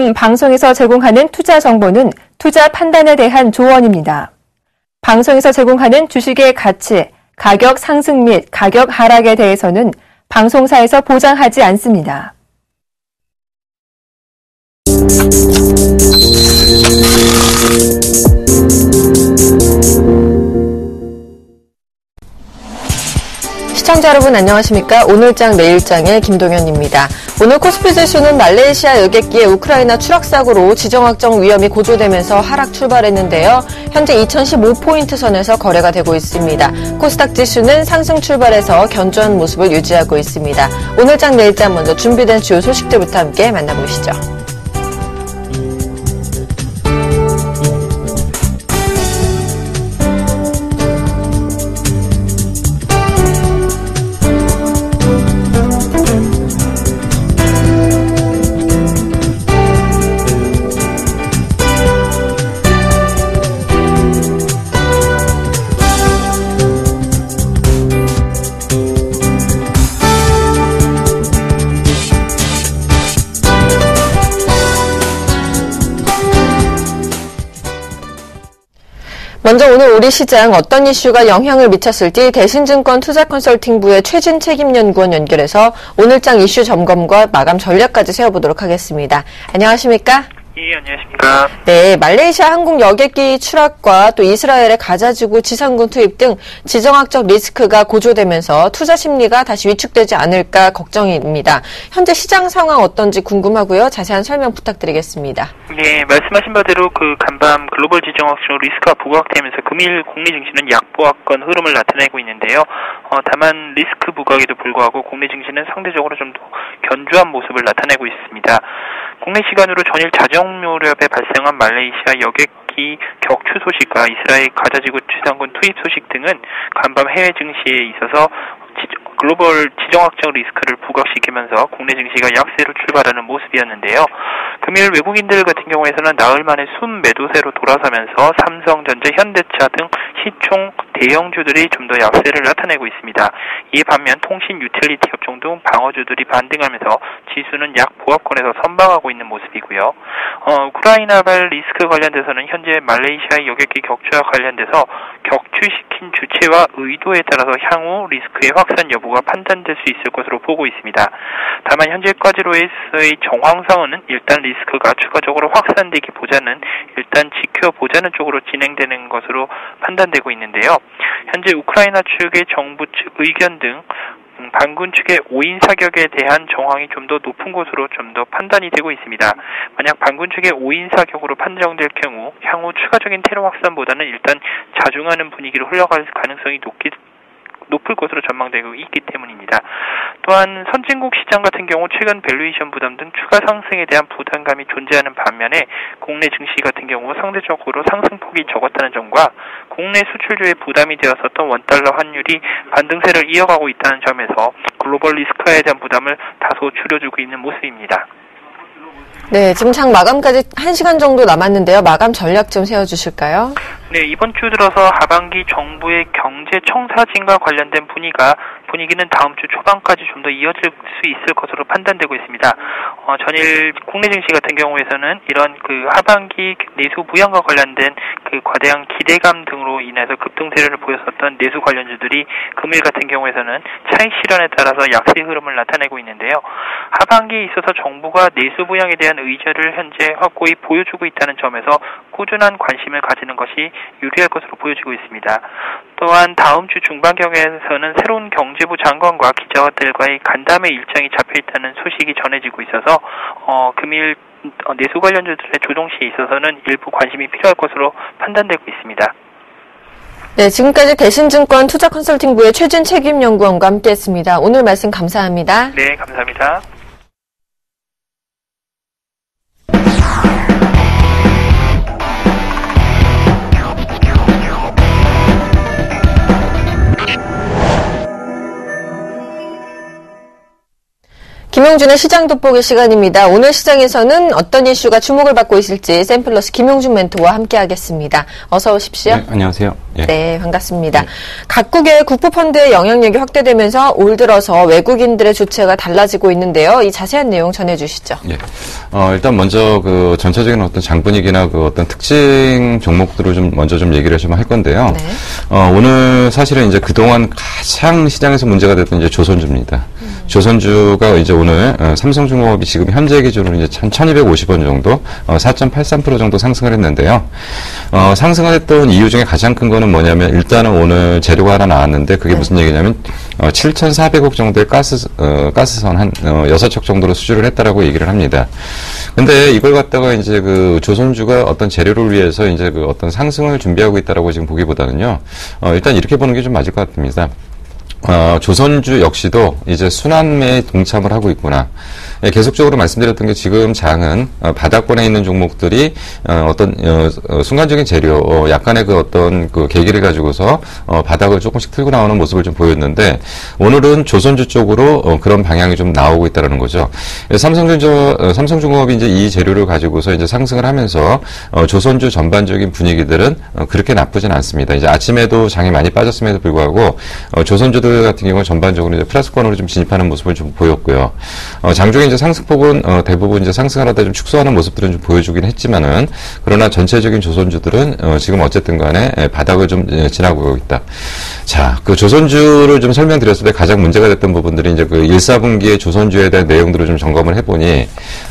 본 방송에서 제공하는 투자 정보는 투자 판단에 대한 조언입니다. 방송에서 제공하는 주식의 가치, 가격 상승 및 가격 하락에 대해서는 방송사에서 보장하지 않습니다. 시청자 여러분 안녕하십니까? 오늘장 내일장의 김동현입니다. 오늘 코스피 지수는 말레이시아 여객기의 우크라이나 추락 사고로 지정학적 위험이 고조되면서 하락 출발했는데요. 현재 2015포인트 선에서 거래가 되고 있습니다. 코스닥 지수는 상승 출발해서 견조한 모습을 유지하고 있습니다. 오늘장 내일장 먼저 준비된 주요 소식들부터 함께 만나보시죠. 먼저 오늘 우리 시장 어떤 이슈가 영향을 미쳤을지 대신증권 투자컨설팅부의 최진 책임연구원 연결해서 오늘장 이슈 점검과 마감 전략까지 세워보도록 하겠습니다. 안녕하십니까? 예, 안녕하십니까? 네, 말레이시아 항공 여객기 추락과 또 이스라엘의 가자지구 지상군 투입 등 지정학적 리스크가 고조되면서 투자 심리가 다시 위축되지 않을까 걱정입니다. 현재 시장 상황 어떤지 궁금하고요. 자세한 설명 부탁드리겠습니다. 네, 말씀하신 바대로 간밤 글로벌 지정학적 리스크가 부각되면서 금일 국내 증시는 약보합권 흐름을 나타내고 있는데요. 다만 리스크 부각에도 불구하고 국내 증시는 상대적으로 좀 더 견조한 모습을 나타내고 있습니다. 국내 시간으로 전일 자정 무렵에 발생한 말레이시아 여객기 격추 소식과 이스라엘 가자지구 지상군 투입 소식 등은 간밤 해외 증시에 있어서 글로벌 지정학적 리스크를 부각시키면서 국내 증시가 약세로 출발하는 모습이었는데요. 금일 외국인들 같은 경우에서는 나흘 만에 순 매도세로 돌아서면서 삼성전자, 현대차 등 시총 대형주들이 좀 더 약세를 나타내고 있습니다. 이에 반면 통신, 유틸리티 업종 등 방어주들이 반등하면서 지수는 약 보합권에서 선방하고 있는 모습이고요. 우크라이나발 리스크 관련돼서는 현재 말레이시아 여객기 격추와 관련돼서 격추시킨 주체와 의도에 따라서 향후 리스크의 확산 여부가 판단될 수 있을 것으로 보고 있습니다. 다만 현재까지로서의 정황상으로는 일단 리스크가 추가적으로 확산되기보다는 일단 지켜보자는 쪽으로 진행되는 것으로 판단되고 있는데요. 현재 우크라이나 측의 정부 측 의견 등 반군 측의 5인 사격에 대한 정황이 좀 더 높은 것으로 좀 더 판단이 되고 있습니다. 만약 반군 측의 5인 사격으로 판정될 경우 향후 추가적인 테러 확산보다는 일단 자중하는 분위기로 흘러갈 가능성이 높을 것으로 전망되고 있기 때문입니다. 또한 선진국 시장 같은 경우 최근 밸류에이션 부담 등 추가 상승에 대한 부담감이 존재하는 반면에 국내 증시 같은 경우 상대적으로 상승폭이 적었다는 점과 국내 수출주에 부담이 되었었던 원달러 환율이 반등세를 이어가고 있다는 점에서 글로벌 리스크에 대한 부담을 다소 줄여주고 있는 모습입니다. 네, 지금 장 마감까지 1시간 정도 남았는데요. 마감 전략 좀 세워주실까요? 네, 이번 주 들어서 하반기 정부의 경제 청사진과 관련된 분위기는 다음 주 초반까지 좀 더 이어질 수 있을 것으로 판단되고 있습니다. 전일 국내 증시 같은 경우에서는 이런 하반기 내수 부양과 관련된 과대한 기대감 등으로 인해서 급등세를 보였었던 내수 관련주들이 금일 같은 경우에서는 차익 실현에 따라서 약세 흐름을 나타내고 있는데요. 하반기에 있어서 정부가 내수 부양에 대한 의지를 현재 확고히 보여주고 있다는 점에서 꾸준한 관심을 가지는 것이 유리할 것으로 보여지고 있습니다. 또한 다음 주 중반경에서는 새로운 경제부 장관과 기자들과의 간담회 일정이 잡혀있다는 소식이 전해지고 있어서 금일 내수 관련주들의 조정 시에 있어서는 일부 관심이 필요할 것으로 판단되고 있습니다. 네, 지금까지 대신증권 투자컨설팅부의 최진 책임연구원과 함께했습니다. 오늘 말씀 감사합니다. 네, 감사합니다. 김용준의 시장 돋보기 시간입니다. 오늘 시장에서는 어떤 이슈가 주목을 받고 있을지 샘플러스 김용준 멘토와 함께하겠습니다. 어서 오십시오. 네, 안녕하세요. 예. 네, 반갑습니다. 각국의 국부펀드의 영향력이 확대되면서 올 들어서 외국인들의 주체가 달라지고 있는데요. 이 자세한 내용 전해주시죠. 예. 일단 먼저 그 전체적인 어떤 장 분위기나 그 어떤 특징 종목들을 좀 먼저 좀 얘기를 좀 할 건데요. 네. 오늘 사실은 이제 그동안 가장 시장에서 문제가 됐던 이제 조선주입니다. 조선주가 이제 오늘 삼성중공업이 지금 현재 기준으로 이제 1,250원 정도 4.83% 정도 상승을 했는데요. 상승을 했던 이유 중에 가장 큰 거는 뭐냐면 일단은 오늘 재료가 하나 나왔는데 그게 무슨 얘기냐면 7,400억 정도의 가스선 한 6척 정도로 수주를 했다라고 얘기를 합니다. 근데 이걸 갖다가 이제 그 조선주가 어떤 재료를 위해서 이제 그 어떤 상승을 준비하고 있다라고 지금 보기보다는요. 일단 이렇게 보는 게 좀 맞을 것 같습니다. 조선주 역시도 이제 순환매에 동참을 하고 있구나. 예, 계속적으로 말씀드렸던 게 지금 장은 바닥권에 있는 종목들이 어떤 순간적인 재료, 약간의 그 어떤 그 계기를 가지고서 바닥을 조금씩 틀고 나오는 모습을 좀 보였는데 오늘은 조선주 쪽으로 그런 방향이 좀 나오고 있다는 거죠. 삼성중공업이 이제 이 재료를 가지고서 이제 상승을 하면서 조선주 전반적인 분위기들은 그렇게 나쁘진 않습니다. 이제 아침에도 장이 많이 빠졌음에도 불구하고 조선주들 같은 경우는 전반적으로 이제 플러스권으로 좀 진입하는 모습을 좀 보였고요. 장중에 이제 상승폭은 대부분 이제 상승을 하다 좀 축소하는 모습들은 좀 보여주긴 했지만은 그러나 전체적인 조선주들은 지금 어쨌든 간에 바닥을 좀 지나고 있다. 자, 그 조선주를 좀 설명드렸을 때 가장 문제가 됐던 부분들이 이제 그 1, 4분기의 조선주에 대한 내용들을 좀 점검을 해보니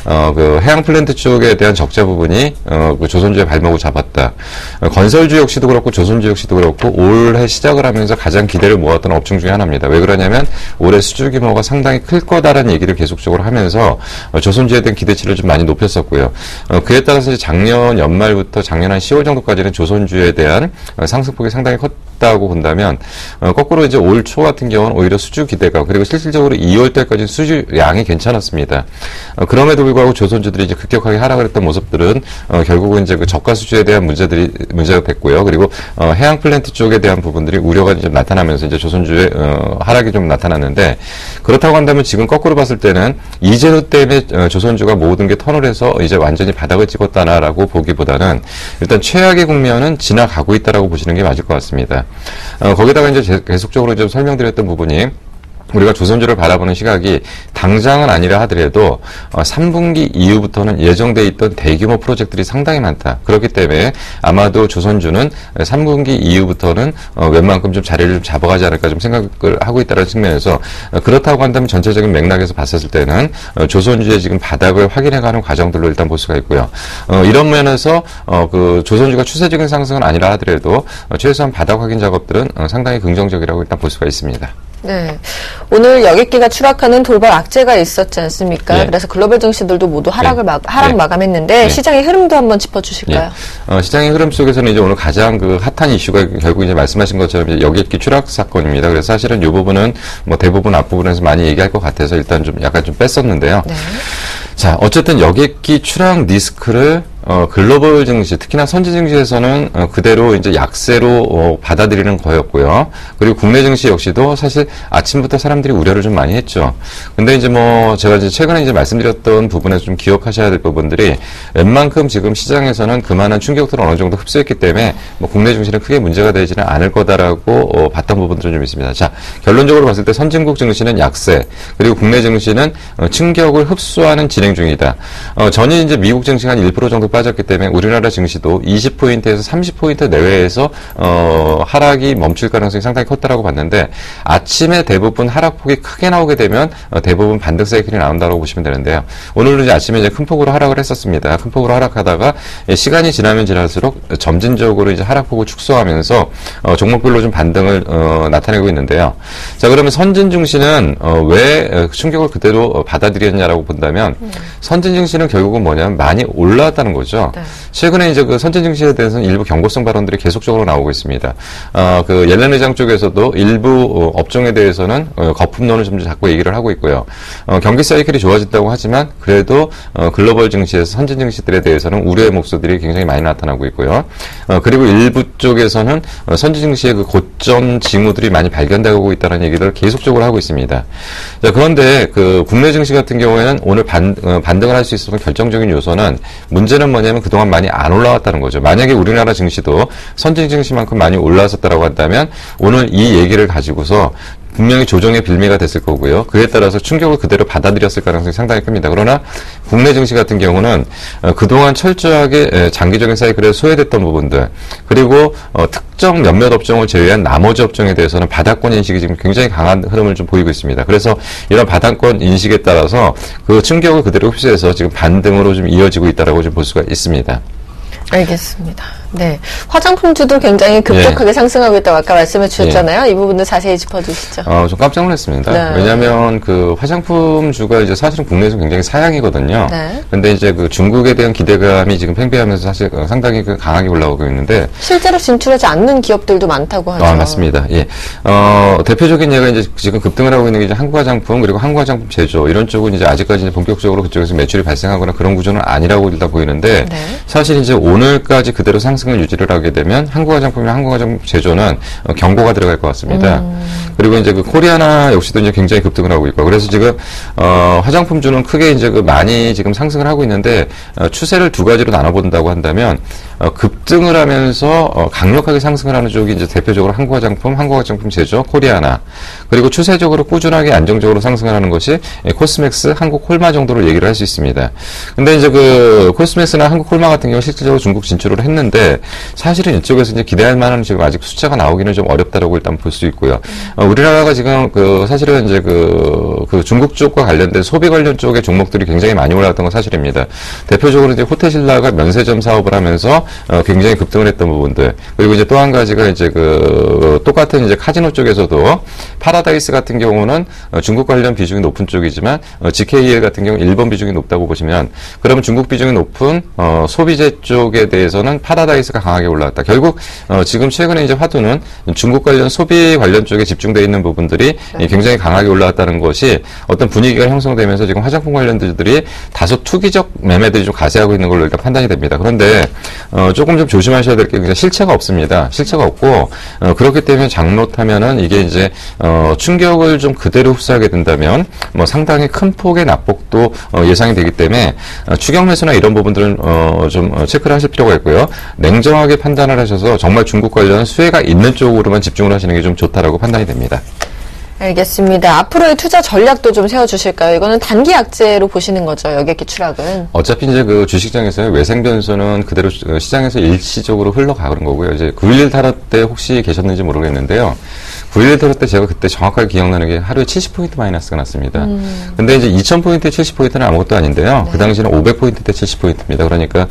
그 해양 플랜트 쪽에 대한 적자 부분이 그 조선주의 발목을 잡았다. 건설주 역시도 그렇고 조선주 역시도 그렇고 올해 시작을 하면서 가장 기대를 모았던 업종 중에 하나입니다. 왜 그러냐면 올해 수주 규모가 상당히 클 거다라는 얘기를 계속적으로 하면서 조선주에 대한 기대치를 좀 많이 높였었고요. 그에 따라서 작년 연말부터 작년 한 10월 정도까지는 조선주에 대한 상승폭이 상당히 컸다고 본다면 거꾸로 이제 올 초 같은 경우는 오히려 수주 기대가 그리고 실질적으로 2월 달까지 수주량이 괜찮았습니다. 그럼에도 불구하고 조선주들이 이제 급격하게 하락을 했던 모습들은 결국은 이제 그 저가 수주에 대한 문제가 됐고요. 그리고 해양 플랜트 쪽에 대한 부분들이 우려가 좀 나타나면서 이제 조선주의 하락이 좀 나타났는데 그렇다고 한다면 지금 거꾸로 봤을 때는 이재료 때문에 조선주가 모든 게 턴을 해서 이제 완전히 바닥을 찍었다라고 보기보다는 일단 최악의 국면은 지나가고 있다라고 보시는 게 맞을 것 같습니다. 거기다가 이제 계속적으로 좀 설명드렸던 부분이 우리가 조선주를 바라보는 시각이 당장은 아니라 하더라도 3분기 이후부터는 예정돼 있던 대규모 프로젝트들이 상당히 많다. 그렇기 때문에 아마도 조선주는 3분기 이후부터는 웬만큼 좀 자리를 좀 잡아가지 않을까 좀 생각을 하고 있다는 측면에서 그렇다고 한다면 전체적인 맥락에서 봤었을 때는 조선주의 지금 바닥을 확인해가는 과정들로 일단 볼 수가 있고요. 이런 면에서 그 조선주가 추세적인 상승은 아니라 하더라도 최소한 바닥 확인 작업들은 상당히 긍정적이라고 일단 볼 수가 있습니다. 네. 오늘 여객기가 추락하는 돌발 악재가 있었지 않습니까? 예. 그래서 글로벌 증시들도 모두 하락 예. 마감했는데 예. 시장의 흐름도 한번 짚어주실까요? 예. 시장의 흐름 속에서는 이제 오늘 가장 그 핫한 이슈가 결국 이제 말씀하신 것처럼 이제 여객기 추락 사건입니다. 그래서 사실은 이 부분은 뭐 대부분 앞부분에서 많이 얘기할 것 같아서 일단 좀 약간 좀 뺐었는데요. 네. 자, 어쨌든 여객기 추락 리스크를 글로벌 증시, 특히나 선진 증시에서는 그대로 이제 약세로 받아들이는 거였고요. 그리고 국내 증시 역시도 사실 아침부터 사람들이 우려를 좀 많이 했죠. 근데 이제 뭐 제가 이제 최근에 이제 말씀드렸던 부분에서 좀 기억하셔야 될 부분들이 웬만큼 지금 시장에서는 그만한 충격들을 어느 정도 흡수했기 때문에 뭐 국내 증시는 크게 문제가 되지는 않을 거다라고 봤던 부분들은 좀 있습니다. 자, 결론적으로 봤을 때 선진국 증시는 약세, 그리고 국내 증시는 충격을 흡수하는 진행 중이다. 전일 이제 미국 증시가 한 1% 정도 빠졌기 때문에 우리나라 증시도 20포인트에서 30포인트 내외에서 하락이 멈출 가능성이 상당히 컸다라고 봤는데 아침에 대부분 하락폭이 크게 나오게 되면 대부분 반등 사이클이 나온다고 보시면 되는데요. 오늘도 이제 아침에 이제 큰 폭으로 하락을 했었습니다. 큰 폭으로 하락하다가 시간이 지나면 지날수록 점진적으로 이제 하락폭을 축소하면서 종목별로 좀 반등을 나타내고 있는데요. 자, 그러면 선진 증시는 왜 충격을 그대로 받아들였냐라고 본다면 선진 증시는 결국은 뭐냐면 많이 올라왔다는 거죠. 보죠. 네. 최근에 이제 그 선진 증시에 대해서는 일부 경고성 발언들이 계속적으로 나오고 있습니다. 그 옐렌 의장 쪽에서도 일부 업종에 대해서는 거품론을 좀 자꾸 얘기를 하고 있고요. 경기 사이클이 좋아진다고 하지만 그래도 글로벌 증시에서 선진 증시들에 대해서는 우려의 목소리들이 굉장히 많이 나타나고 있고요. 그리고 일부 쪽에서는 선진 증시의 그 고점 징후들이 많이 발견되고 있다는 얘기를 계속적으로 하고 있습니다. 자, 그런데 그 국내 증시 같은 경우에는 오늘 반등을 할 수 있었던 결정적인 요소는 문제는 뭐냐면 그동안 많이 안 올라왔다는 거죠. 만약에 우리나라 증시도 선진 증시만큼 많이 올라왔었다라고 한다면 오늘 이 얘기를 가지고서 분명히 조정의 빌미가 됐을 거고요. 그에 따라서 충격을 그대로 받아들였을 가능성이 상당히 큽니다. 그러나 국내 증시 같은 경우는 그동안 철저하게 장기적인 사이클에 소외됐던 부분들 그리고 특정 몇몇 업종을 제외한 나머지 업종에 대해서는 바닥권 인식이 지금 굉장히 강한 흐름을 좀 보이고 있습니다. 그래서 이런 바닥권 인식에 따라서 그 충격을 그대로 흡수해서 지금 반등으로 좀 이어지고 있다라고 좀 볼 수가 있습니다. 알겠습니다. 네. 화장품주도 굉장히 급격하게 상승하고 있다고 아까 말씀해 주셨잖아요. 이 부분도 자세히 짚어주시죠. 좀 깜짝 놀랐습니다. 네. 왜냐하면 그 화장품주가 이제 사실은 국내에서 굉장히 사양이거든요. 네. 근데 이제 그 중국에 대한 기대감이 지금 팽배하면서 사실 상당히 강하게 올라오고 있는데 실제로 진출하지 않는 기업들도 많다고 하죠. 맞습니다. 예. 대표적인 예가 이제 지금 급등을 하고 있는 게 이제 한국화장품 그리고 한국화장품 제조 이런 쪽은 이제 아직까지 이제 본격적으로 그쪽에서 매출이 발생하거나 그런 구조는 아니라고 일단 보이는데 네. 사실 이제 오늘까지 그대로 상승을 유지를 하게 되면 한국화장품이나 한국화장품 제조는 경고가 들어갈 것 같습니다. 그리고 이제 그 코리아나 역시도 이제 굉장히 급등을 하고 있고 그래서 지금 화장품주는 크게 이제 그 많이 지금 상승을 하고 있는데 추세를 두 가지로 나눠본다고 한다면 급등을 하면서 강력하게 상승을 하는 쪽이 이제 대표적으로 한국화장품 제조, 코리아나 그리고 추세적으로 꾸준하게 안정적으로 상승을 하는 것이 코스맥스, 한국홀마 정도로 얘기를 할 수 있습니다. 근데 이제 그 코스맥스나 한국홀마 같은 경우 실질적으로 중국 진출을 했는데 사실은 이쪽에서 이제 기대할 만한 지금 아직 숫자가 나오기는 좀 어렵다라고 일단 볼 수 있고요. 우리나라가 지금 그 사실은 이제 그 중국 쪽과 관련된 소비 관련 쪽의 종목들이 굉장히 많이 올라왔던 건 사실입니다. 대표적으로 이제 호텔신라가 면세점 사업을 하면서 굉장히 급등을 했던 부분들 그리고 이제 또 한 가지가 이제 그 똑같은 이제 카지노 쪽에서도 파라다이스 같은 경우는 중국 관련 비중이 높은 쪽이지만 GKL 같은 경우 일본 비중이 높다고 보시면 그러면 중국 비중이 높은 소비재 쪽에 대해서는 파라다이스가 강하게 올라왔다. 결국 지금 최근에 이제 화두는 중국 관련 소비 관련 쪽에 집중되어 있는 부분들이 굉장히 강하게 올라왔다는 것이 어떤 분위기가 형성되면서 지금 화장품 관련주들이 다소 투기적 매매들이 좀 가세하고 있는 걸로 일단 판단이 됩니다. 그런데 조금 좀 조심하셔야 될 게 실체가 없습니다. 실체가 없고 그렇기 때문에 장롯하면은 이게 이제 충격을 좀 그대로 흡수하게 된다면 뭐 상당히 큰 폭의 낙폭도 예상이 되기 때문에 추격 매수나 이런 부분들은 좀 체크를 하실 필요가 있고요. 냉정하게 판단을 하셔서 정말 중국 관련 수혜가 있는 쪽으로만 집중을 하시는 게 좀 좋다라고 판단이 됩니다. 알겠습니다. 앞으로의 투자 전략도 좀 세워주실까요? 이거는 단기 약재로 보시는 거죠, 여객기 추락은. 어차피 이제 그 주식장에서의 외생 변수는 그대로 시장에서 일시적으로 흘러가는 거고요. 이제 9.11 탈압 때 혹시 계셨는지 모르겠는데요. 9.11 탈압 때 제가 그때 정확하게 기억나는 게 하루에 70포인트 마이너스가 났습니다. 근데 이제 2000포인트에 70포인트는 아무것도 아닌데요. 그 당시에는 500포인트 때 70포인트입니다. 그러니까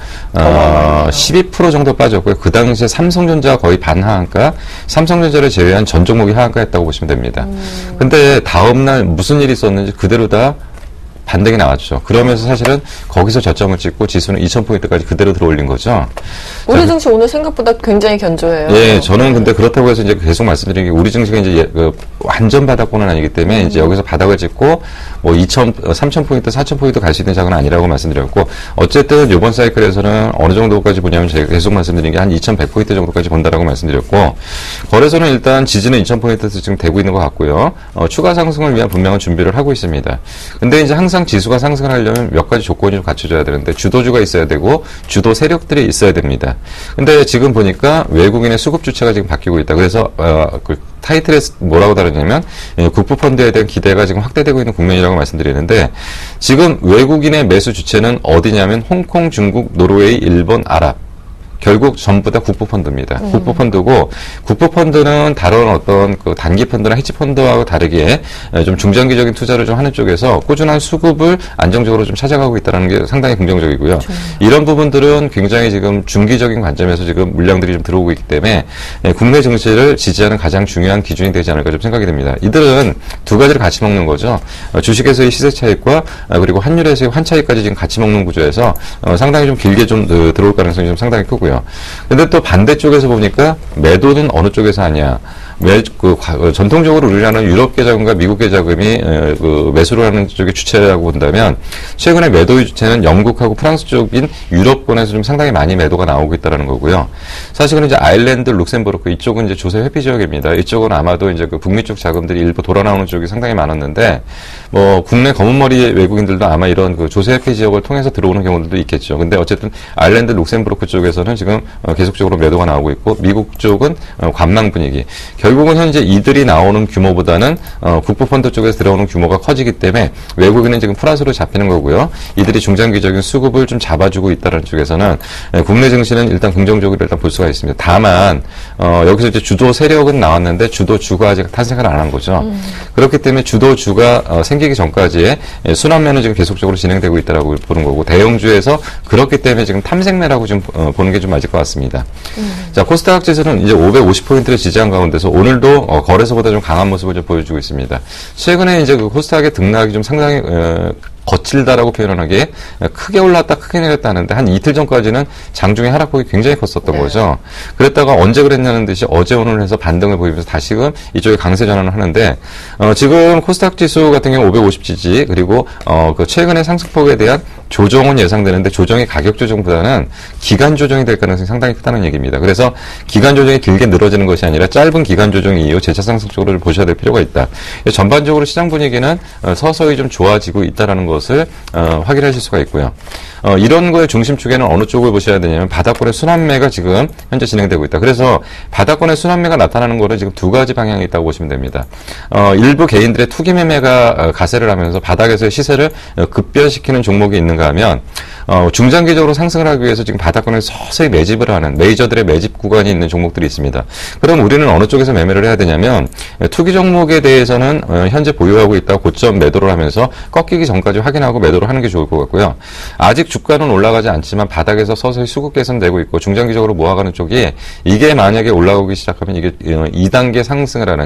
12% 정도 빠졌고요. 그 당시에 삼성전자가 거의 반하한가, 삼성전자를 제외한 전 종목이 하한가였다고 보시면 됩니다. 근데 다음날 무슨 일이 있었는지 그대로 다 반등이 나왔죠. 그러면서 사실은 거기서 저점을 찍고 지수는 2000포인트까지 그대로 들어올린 거죠. 우리 증시 오늘 생각보다 굉장히 견조해요. 예, 저는 근데 그렇다고 해서 이제 계속 말씀드린 게 우리 증시가 이제 완전 바닥권은 아니기 때문에 이제 여기서 바닥을 찍고 뭐 3000포인트, 4000포인트 갈 수 있는 장은 아니라고 말씀드렸고 어쨌든 이번 사이클에서는 어느 정도까지 보냐면 제가 계속 말씀드린 게 한 2100포인트 정도까지 본다라고 말씀드렸고 거래소는 일단 지지는 2000포인트에서 지금 되고 있는 것 같고요. 추가 상승을 위한 분명한 준비를 하고 있습니다. 근데 이제 항상 지수가 상승을 하려면 몇 가지 조건이 좀 갖춰져야 되는데 주도주가 있어야 되고 주도 세력들이 있어야 됩니다. 근데 지금 보니까 외국인의 수급 주체가 지금 바뀌고 있다. 그래서 그 타이틀에 뭐라고 다르냐면 국부펀드에 대한 기대가 지금 확대되고 있는 국면이라고 말씀드리는데 지금 외국인의 매수 주체는 어디냐면 홍콩, 중국, 노르웨이, 일본, 아랍 결국 전부 다 국부펀드입니다. 국부펀드고 국부펀드는 다른 어떤 그 단기 펀드나 헤지 펀드하고 다르게 좀 중장기적인 투자를 좀 하는 쪽에서 꾸준한 수급을 안정적으로 좀 찾아가고 있다는 게 상당히 긍정적이고요. 이런 부분들은 굉장히 지금 중기적인 관점에서 지금 물량들이 좀 들어오고 있기 때문에 국내 증시를 지지하는 가장 중요한 기준이 되지 않을까 좀 생각이 됩니다. 이들은 두 가지를 같이 먹는 거죠. 주식에서의 시세 차익과 그리고 환율에서의 환차익까지 지금 같이 먹는 구조에서 상당히 좀 길게 좀 들어올 가능성이 좀 상당히 크고요. 근데 또 반대쪽에서 보니까 매도는 어느 쪽에서 하냐. 전통적으로 우리가 하는 유럽계 자금과 미국계 자금이 매수를 하는 쪽의 주체라고 본다면 최근에 매도의 주체는 영국하고 프랑스 쪽인 유럽권에서 좀 상당히 많이 매도가 나오고 있다는 거고요. 사실은 이제 아일랜드, 룩셈부르크 이쪽은 이제 조세 회피 지역입니다. 이쪽은 아마도 이제 그 북미 쪽 자금들이 일부 돌아 나오는 쪽이 상당히 많았는데 뭐 국내 검은머리 외국인들도 아마 이런 그 조세 회피 지역을 통해서 들어오는 경우들도 있겠죠. 근데 어쨌든 아일랜드, 룩셈부르크 쪽에서는 지금 계속적으로 매도가 나오고 있고 미국 쪽은 관망 분위기. 결국은 현재 이들이 나오는 규모보다는 국부펀드 쪽에서 들어오는 규모가 커지기 때문에 외국인은 지금 플러스로 잡히는 거고요. 이들이 중장기적인 수급을 좀 잡아주고 있다는 쪽에서는 국내 증시는 일단 긍정적으로 일단 볼 수가 있습니다. 다만 여기서 이제 주도 세력은 나왔는데 주도 주가 아직 탄생을 안 한 거죠. 그렇기 때문에 주도 주가 생기기 전까지 순환매는 지금 계속적으로 진행되고 있다라고 보는 거고 대형주에서 그렇기 때문에 지금 탐색매라고 좀 보는 게 좀 맞을 것 같습니다. 자, 코스닥 지수는 이제 550포인트를 지지한 가운데서 오늘도 거래소보다 좀 강한 모습을 좀 보여주고 있습니다. 최근에 이제 그 코스닥의 등락이 좀 상당히 거칠다라고 표현하기에 크게 올랐다 크게 내렸다 하는데 한 이틀 전까지는 장중에 하락폭이 굉장히 컸었던 거죠. 그랬다가 언제 그랬냐는 듯이 어제 오늘 해서 반등을 보이면서 다시금 이쪽에 강세 전환을 하는데 지금 코스닥 지수 같은 경우 550 지지 그리고 그 최근의 상승폭에 대한 조정은 예상되는데 조정이 가격 조정보다는 기간 조정이 될 가능성이 상당히 크다는 얘기입니다. 그래서 기간 조정이 길게 늘어지는 것이 아니라 짧은 기간 조정 이후 재차 상승 쪽으로 보셔야 될 필요가 있다. 전반적으로 시장 분위기는 서서히 좀 좋아지고 있다라는 것을 확인하실 수가 있고요. 이런 거의 중심축에는 어느 쪽을 보셔야 되냐면 바닥권의 순환매가 지금 현재 진행되고 있다. 그래서 바닥권의 순환매가 나타나는 거는 지금 두 가지 방향이 있다고 보시면 됩니다. 일부 개인들의 투기 매매가 가세를 하면서 바닥에서의 시세를 급변시키는 종목이 있는가 하면 중장기적으로 상승을 하기 위해서 지금 바닥권에 서서히 매집을 하는 메이저들의 매집 구간이 있는 종목들이 있습니다. 그럼 우리는 어느 쪽에서 매매를 해야 되냐면 투기 종목에 대해서는 현재 보유하고 있다 고점 매도를 하면서 꺾이기 전까지 확인하고 매도를 하는 게 좋을 것 같고요. 아직 주가는 올라가지 않지만 바닥에서 서서히 수급 개선되고 있고 중장기적으로 모아가는 쪽이 이게 만약에 올라오기 시작하면 이게 2단계 상승을 하는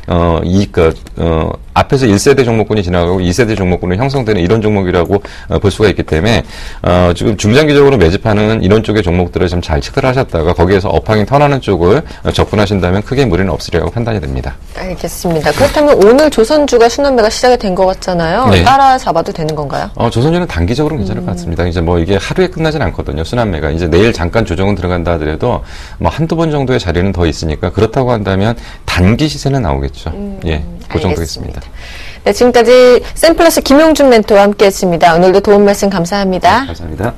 그러니까 앞에서 1세대 종목군이 지나가고 2세대 종목군이 형성되는 이런 종목이라고 볼 수가 있기 때문에 지금 중장기적으로 매집하는 이런 쪽의 종목들을 좀 잘 체크를 하셨다가 거기에서 업황이 턴하는 쪽을 접근하신다면 크게 무리는 없으리라고 판단이 됩니다. 알겠습니다. 그렇다면 오늘 조선주가 순환매가 시작이 된 것 같잖아요. 네. 따라 잡아도 되는 건가요? 조선주는 단기적으로 괜찮을 것 같습니다. 이제 뭐 이게 하루에 끝나진 않거든요. 순환매가. 이제 내일 잠깐 조정은 들어간다 하더라도 뭐 한두 번 정도의 자리는 더 있으니까 그렇다고 한다면 단기 시세는 나오겠죠. 예, 그 정도겠습니다. 네, 지금까지 샘플러스 김용준 멘토와 함께했습니다. 오늘도 도움 말씀 감사합니다. 네, 감사합니다.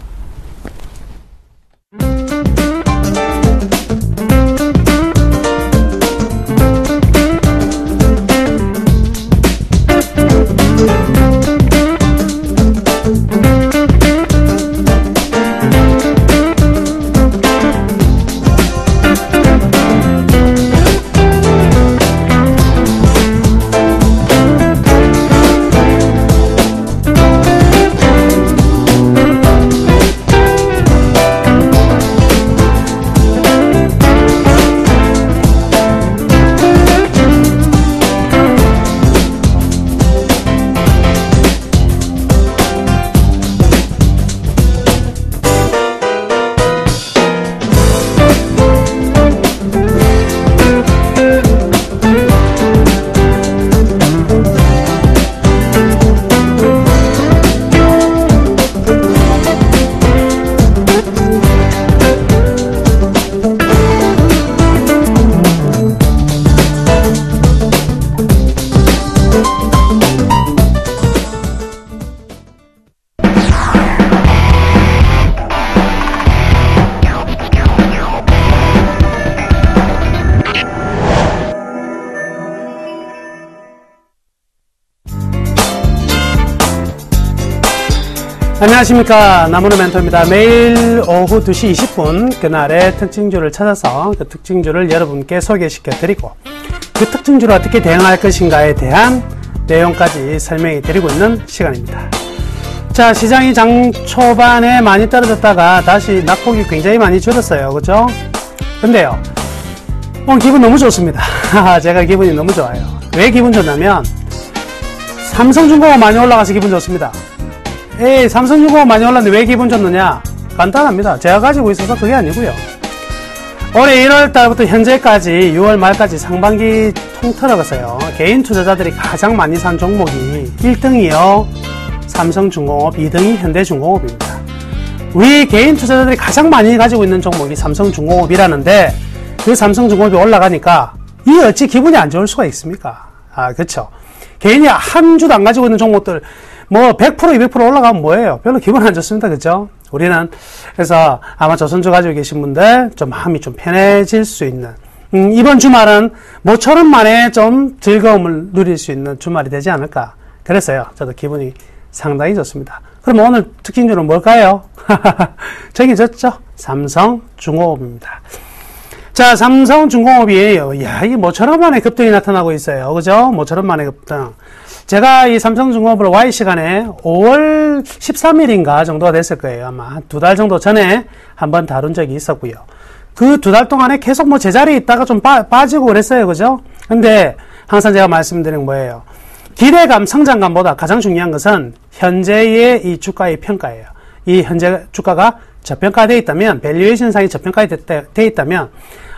안녕하십니까. 나무는 멘토입니다. 매일 오후 2시 20분 그날의 특징주를 찾아서 그 특징주를 여러분께 소개시켜 드리고 그 특징주를 어떻게 대응할 것인가에 대한 내용까지 설명해 드리고 있는 시간입니다. 자, 시장이 장 초반에 많이 떨어졌다가 다시 낙폭이 굉장히 많이 줄었어요. 그죠? 근데요, 기분 너무 좋습니다. 제가 기분이 너무 좋아요. 왜 기분 좋냐면 삼성중공업 많이 올라가서 기분 좋습니다. 삼성중공업 많이 올랐는데 왜 기분 좋느냐? 간단합니다. 제가 가지고 있어서 그게 아니고요. 올해 1월달부터 현재까지 6월 말까지 상반기 통틀어서요, 개인 투자자들이 가장 많이 산 종목이 1등이요 삼성중공업, 2등이 현대중공업입니다. 우리 개인 투자자들이 가장 많이 가지고 있는 종목이 삼성중공업이라는데 그 삼성중공업이 올라가니까 이 어찌 기분이 안 좋을 수가 있습니까? 그쵸. 개인이 한 주도 안 가지고 있는 종목들 100%, 200% 올라가면 뭐예요? 별로 기분 안 좋습니다. 그죠? 우리는, 그래서 아마 조선주 가지고 계신 분들 좀 마음이 좀 편해질 수 있는, 이번 주말은 모처럼 만에 좀 즐거움을 누릴 수 있는 주말이 되지 않을까. 그랬어요. 저도 기분이 상당히 좋습니다. 그럼 오늘 특징주는 뭘까요? 정해졌죠? 삼성중공업입니다. 자, 삼성중공업이에요. 이게 모처럼 만에 급등이 나타나고 있어요. 그죠? 모처럼 만에 급등. 제가 이 삼성중공업을 Y시간에 5월 13일인가 정도가 됐을 거예요. 아마 한 2달 정도 전에 한번 다룬 적이 있었고요. 그 2달 동안에 계속 제자리에 있다가 좀 빠지고 그랬어요. 그죠? 근데 항상 제가 말씀드린 뭐예요? 기대감, 성장감보다 가장 중요한 것은 현재의 이 주가의 평가예요. 이 현재 주가가 저평가되어 있다면, 밸류에이션상이 저평가되어 있다면,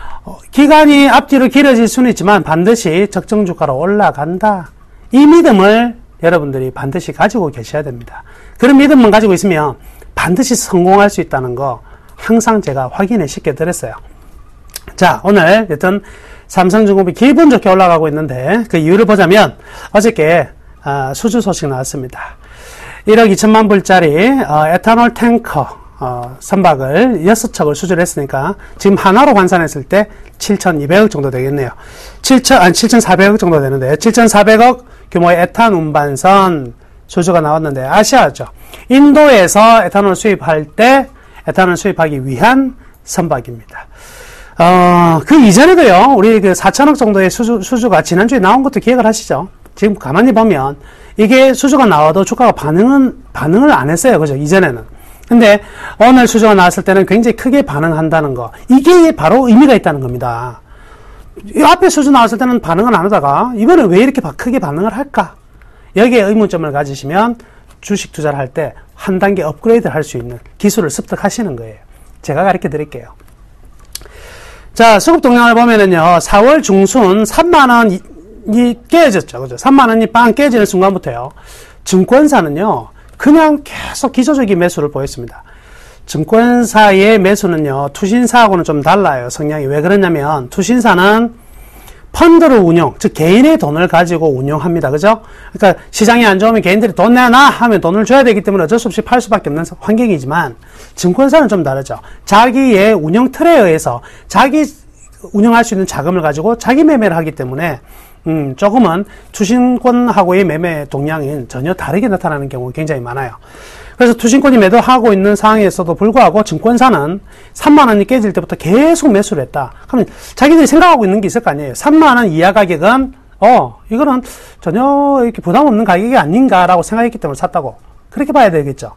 기간이 앞뒤로 길어질 수는 있지만 반드시 적정 주가로 올라간다. 이 믿음을 여러분들이 반드시 가지고 계셔야 됩니다. 그런 믿음만 가지고 있으면 반드시 성공할 수 있다는 거 항상 제가 확인해 시켜 드렸어요. 자, 오늘 일단 삼성중공업이 기분 좋게 올라가고 있는데 그 이유를 보자면 어저께 수주 소식 나왔습니다. 1억 2천만 불짜리 에탄올 탱커 선박을 6척을 수주를 했으니까 지금 하나로 환산했을 때 7,200억 정도 되겠네요. 7,400억 정도 되는데 7,400억 규모의 에탄 운반선 수주가 나왔는데 아시아죠. 인도에서 에탄올 수입할 때 에탄올 수입하기 위한 선박입니다. 그 이전에도요, 우리 그 4천억 정도의 수주가 지난주에 나온 것도 기억을 하시죠? 지금 가만히 보면 이게 수주가 나와도 주가가 반응을 안 했어요. 그죠? 이전에는. 근데 오늘 수주가 나왔을 때는 굉장히 크게 반응한다는 거. 이게 바로 의미가 있다는 겁니다. 이 앞에 수주 나왔을 때는 반응을 안 하다가 이번에 왜 이렇게 크게 반응을 할까? 여기에 의문점을 가지시면 주식 투자를 할 때 한 단계 업그레이드 할 수 있는 기술을 습득하시는 거예요. 제가 가르쳐 드릴게요. 자, 수급 동향을 보면은요, 4월 중순 3만원이 깨졌죠. 그죠? 3만원이 빵 깨지는 순간부터요, 증권사는요, 그냥 계속 기초적인 매수를 보였습니다. 증권사의 매수는요, 투신사하고는 좀 달라요. 성향이. 왜 그러냐면 투신사는 펀드를 운용, 즉 개인의 돈을 가지고 운용합니다. 그죠? 그러니까 시장이 안 좋으면 개인들이 돈 내놔 하면 돈을 줘야 되기 때문에 어쩔 수 없이 팔 수밖에 없는 환경이지만 증권사는 좀 다르죠. 자기의 운영 틀에 의해서 자기 운영할 수 있는 자금을 가지고 자기 매매를 하기 때문에 조금은 투신권하고의 매매 동향이 전혀 다르게 나타나는 경우가 굉장히 많아요. 그래서 투신권이 매도하고 있는 상황에서도 불구하고 증권사는 3만원이 깨질 때부터 계속 매수를 했다. 그러면 자기들이 생각하고 있는 게 있을 거 아니에요. 3만원 이하 가격은 이거는 전혀 이렇게 부담 없는 가격이 아닌가라고 생각했기 때문에 샀다고. 그렇게 봐야 되겠죠.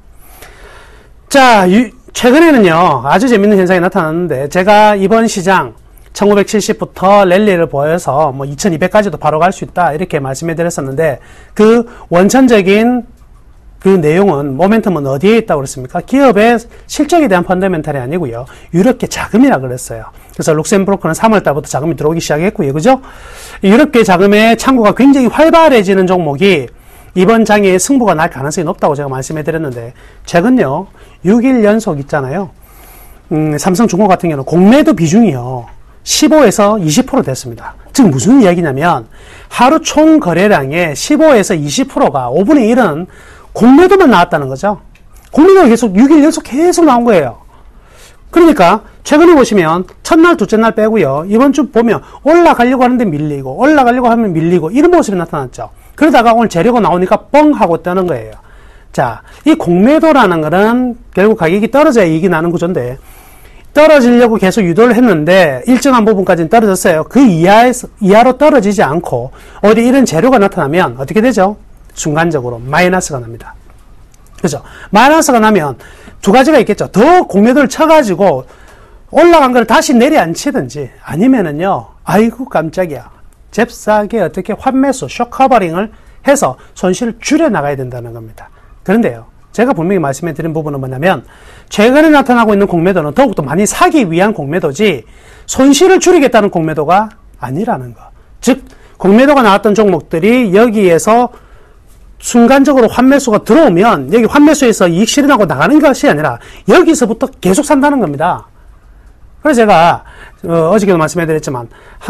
자, 최근에는요, 아주 재밌는 현상이 나타났는데, 제가 이번 시장 1970부터 랠리를 보여서 2200까지도 바로 갈 수 있다 이렇게 말씀해 드렸었는데, 그 원천적인 그 내용은, 모멘텀은 어디에 있다고 그랬습니까? 기업의 실적에 대한 펀더멘탈이 아니고요, 유럽계 자금이라 그랬어요. 그래서 룩셈부르크는 3월달부터 자금이 들어오기 시작했고요. 그죠? 유럽계 자금의 창구가 굉장히 활발해지는 종목이 이번 장에 승부가 날 가능성이 높다고 제가 말씀해 드렸는데, 최근요 6일 연속 있잖아요. 삼성중공업 같은 경우는 공매도 비중이요 15에서 20% 됐습니다. 즉 무슨 이야기냐면 하루 총 거래량의 15에서 20%가 5분의 1은 공매도만 나왔다는 거죠. 공매도가 계속 6일 연속 계속 나온 거예요. 그러니까 최근에 보시면 첫날, 둘째 날 빼고요, 이번 주 보면 올라가려고 하는데 밀리고, 올라가려고 하면 밀리고, 이런 모습이 나타났죠. 그러다가 오늘 재료가 나오니까 뻥 하고 뜨는 거예요. 자, 이 공매도라는 거는 결국 가격이 떨어져야 이익이 나는 구조인데, 떨어지려고 계속 유도를 했는데 일정한 부분까지는 떨어졌어요. 그 이하로 떨어지지 않고 어디 이런 재료가 나타나면 어떻게 되죠? 순간적으로 마이너스가 납니다. 그죠? 마이너스가 나면 두 가지가 있겠죠. 더 공매도를 쳐가지고 올라간 걸 다시 내려앉히든지 아니면은요, 아이고 깜짝이야, 잽싸게 어떻게 환매수, 쇼커버링을 해서 손실을 줄여나가야 된다는 겁니다. 그런데요, 제가 분명히 말씀해 드린 부분은 뭐냐면, 최근에 나타나고 있는 공매도는 더욱더 많이 사기 위한 공매도지 손실을 줄이겠다는 공매도가 아니라는 거. 즉, 공매도가 나왔던 종목들이 여기에서 순간적으로 환매수가 들어오면 여기 환매수에서 이익 실현하고 나가는 것이 아니라 여기서부터 계속 산다는 겁니다. 그래서 제가 어저께도 말씀해 드렸지만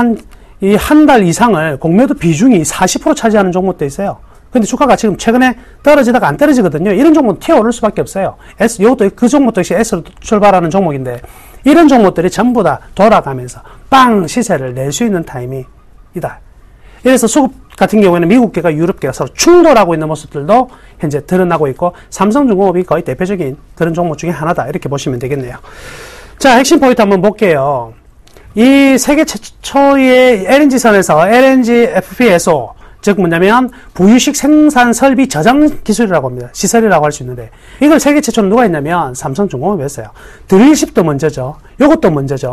한 달 이상을 공매도 비중이 40% 차지하는 종목도 있어요. 근데 주가가 지금 최근에 떨어지다가 안 떨어지거든요. 이런 종목은 튀어오를 수밖에 없어요. 이것도 그 종목도 역시 S로 출발하는 종목인데, 이런 종목들이 전부 다 돌아가면서 빵 시세를 낼 수 있는 타이밍이다. 이래서 수급 같은 경우에는 미국계가 유럽계가 서로 충돌하고 있는 모습들도 현재 드러나고 있고, 삼성중공업이 거의 대표적인 그런 종목 중에 하나다, 이렇게 보시면 되겠네요. 자, 핵심 포인트 한번 볼게요. 이 세계 최초의 LNG선에서 LNG FPSO, 즉 뭐냐면 부유식 생산 설비 저장 기술이라고 합니다. 시설이라고 할 수 있는데, 이걸 세계 최초로 누가 했냐면 삼성중공업이 했어요. 드릴십도 먼저죠. 요것도 먼저죠.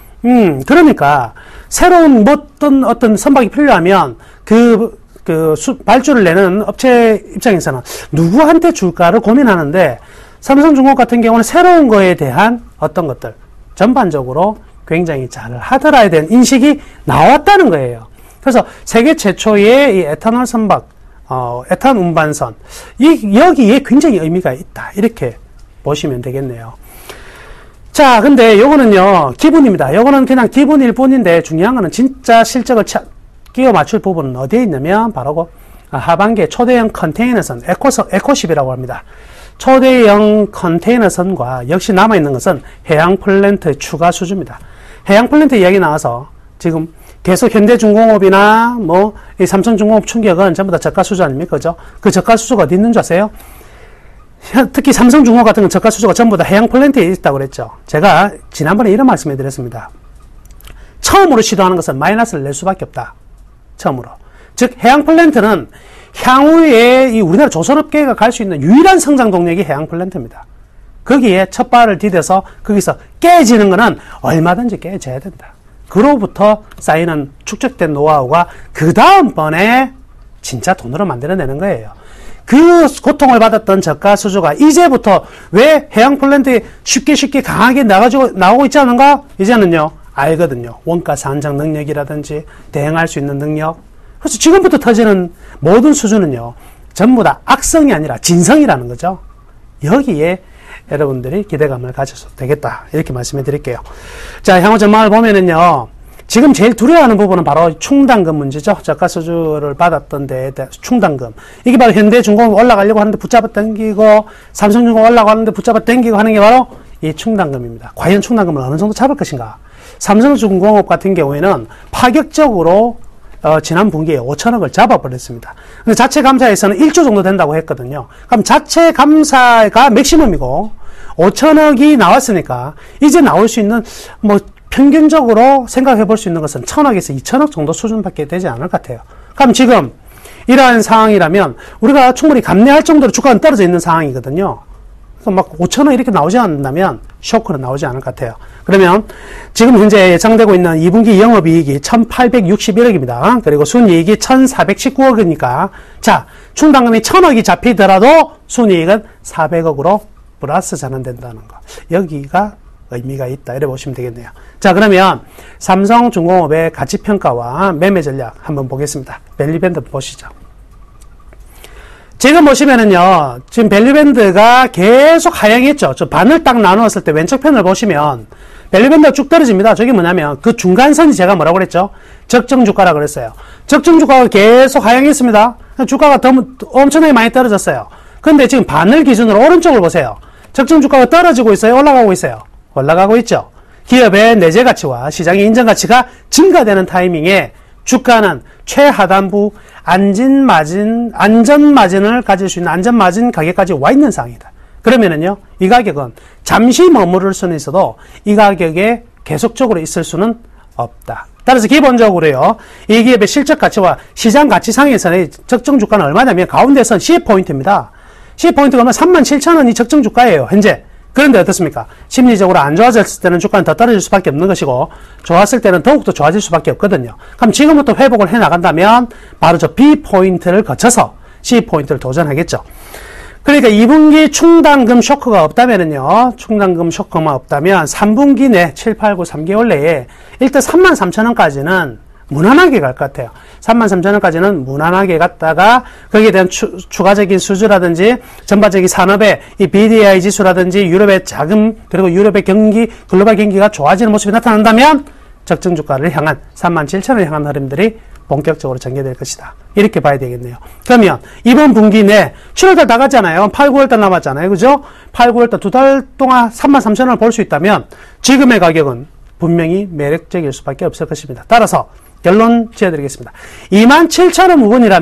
그러니까 새로운 어떤 선박이 필요하면 발주를 내는 업체 입장에서는 누구한테 줄까를 고민하는데, 삼성중공업 같은 경우는 새로운 거에 대한 어떤 것들 전반적으로 굉장히 잘 하더라에 대한 인식이 나왔다는 거예요. 그래서 세계 최초의 이 에탄올 선박, 에탄 운반선, 여기에 굉장히 의미가 있다, 이렇게 보시면 되겠네요. 자, 근데 요거는요, 기분입니다. 요거는 그냥 기분일 뿐인데, 중요한 거는 진짜 실적을 끼워 맞출 부분은 어디에 있냐면, 바로 하반기에 초대형 컨테이너선, 에코십이라고 합니다. 초대형 컨테이너선과 역시 남아있는 것은 해양 플랜트의 추가 수주입니다. 해양 플랜트 이야기 나와서 지금 계속 현대중공업이나 이 삼성중공업 충격은 전부 다 저가 수주 아닙니까? 그죠? 그 저가 수주가 어디 있는 줄 아세요? 특히 삼성중공업 같은 건 저가 수주가 전부 다 해양 플랜트에 있다고 그랬죠. 제가 지난번에 이런 말씀을 드렸습니다. 처음으로 시도하는 것은 마이너스를 낼 수밖에 없다. 처음으로. 즉, 해양 플랜트는 향후에 이 우리나라 조선업계가 갈 수 있는 유일한 성장 동력이 해양 플랜트입니다. 거기에 첫 발을 디뎌서 거기서 깨지는 거는 얼마든지 깨져야 된다. 그로부터 쌓이는 축적된 노하우가 그 다음번에 진짜 돈으로 만들어내는 거예요. 그 고통을 받았던 저가 수주가 이제부터 왜 해양 플랜트에 쉽게 강하게 나오고 있지 않은가? 이제는요, 알거든요. 원가 상장 능력이라든지 대응할 수 있는 능력. 그래서 지금부터 터지는 모든 수주는요, 전부 다 악성이 아니라 진성이라는 거죠. 여기에 여러분들이 기대감을 가져도 되겠다, 이렇게 말씀해 드릴게요. 자, 향후 전망을 보면은요, 지금 제일 두려워하는 부분은 바로 충당금 문제죠. 저가 수주를 받았던 데에 대한 충당금. 이게 바로 현대중공업 올라가려고 하는데 붙잡아 당기고, 삼성중공업 올라가는데 붙잡아 당기고 하는 게 바로 이 충당금입니다. 과연 충당금을 어느 정도 잡을 것인가? 삼성중공업 같은 경우에는 파격적으로 지난 분기에 5천억을 잡아버렸습니다. 근데 자체 감사에서는 1조 정도 된다고 했거든요. 그럼 자체 감사가 맥시멈이고 5천억이 나왔으니까 이제 나올 수 있는 평균적으로 생각해 볼 수 있는 것은 1,000억에서 2,000억 정도 수준밖에 되지 않을 것 같아요. 그럼 지금 이러한 상황이라면 우리가 충분히 감내할 정도로 주가는 떨어져 있는 상황이거든요. 막 5,000원 이렇게 나오지 않는다면 쇼크는 나오지 않을 것 같아요. 그러면 지금 현재 예상되고 있는 2분기 영업이익이 1,861억입니다. 그리고 순이익이 1,419억이니까 자, 충당금이 1,000억이 잡히더라도 순이익은 400억으로 플러스 전환된다는 거. 여기가 의미가 있다, 이렇게 보시면 되겠네요. 자, 그러면 삼성중공업의 가치평가와 매매 전략 한번 보겠습니다. 밸류밴드 보시죠. 지금 보시면은요, 지금 밸류밴드가 계속 하향했죠. 저 반을 딱 나누었을 때 왼쪽 편을 보시면 밸류밴드가 쭉 떨어집니다. 저게 뭐냐면 그 중간선이 제가 뭐라고 그랬죠? 적정주가라고 그랬어요. 적정주가가 계속 하향했습니다. 주가가 엄청나게 많이 떨어졌어요. 근데 지금 반을 기준으로 오른쪽을 보세요. 적정주가가 떨어지고 있어요? 올라가고 있어요? 올라가고 있죠. 기업의 내재 가치와 시장의 인정 가치가 증가되는 타이밍에 주가는 최하단부 안전마진을 가질 수 있는 안전마진 가격까지 와 있는 상황이다. 그러면은요, 이 가격은 잠시 머무를 수는 있어도 이 가격에 계속적으로 있을 수는 없다. 따라서 기본적으로요, 이 기업의 실적 가치와 시장 가치상에서의 적정 주가는 얼마냐면 가운데선 C포인트입니다. C포인트가 얼마 37,000원이 적정 주가예요, 현재. 그런데 어떻습니까? 심리적으로 안 좋아졌을 때는 주가는 더 떨어질 수밖에 없는 것이고, 좋았을 때는 더욱더 좋아질 수밖에 없거든요. 그럼 지금부터 회복을 해 나간다면 바로 저 B포인트를 거쳐서 C포인트를 도전하겠죠. 그러니까 2분기 충당금 쇼크가 없다면은요, 충당금 쇼크만 없다면 3분기 내 7, 8, 9, 3개월 내에 일단 33,000원까지는 무난하게 갈 것 같아요. 33,000원까지는 무난하게 갔다가 거기에 대한 추가적인 수주라든지 전반적인 산업의 이 BDI 지수라든지 유럽의 자금 그리고 유럽의 경기, 글로벌 경기가 좋아지는 모습이 나타난다면 적정 주가를 향한 37,000원을 향한 흐름들이 본격적으로 전개될 것이다. 이렇게 봐야 되겠네요. 그러면 이번 분기 내 7월달 나갔잖아요. 8, 9월달 남았잖아요. 그죠? 8, 9월달 두 달 동안 33,000원을 볼 수 있다면 지금의 가격은 분명히 매력적일 수밖에 없을 것입니다. 따라서 결론 지어드리겠습니다. 27,000원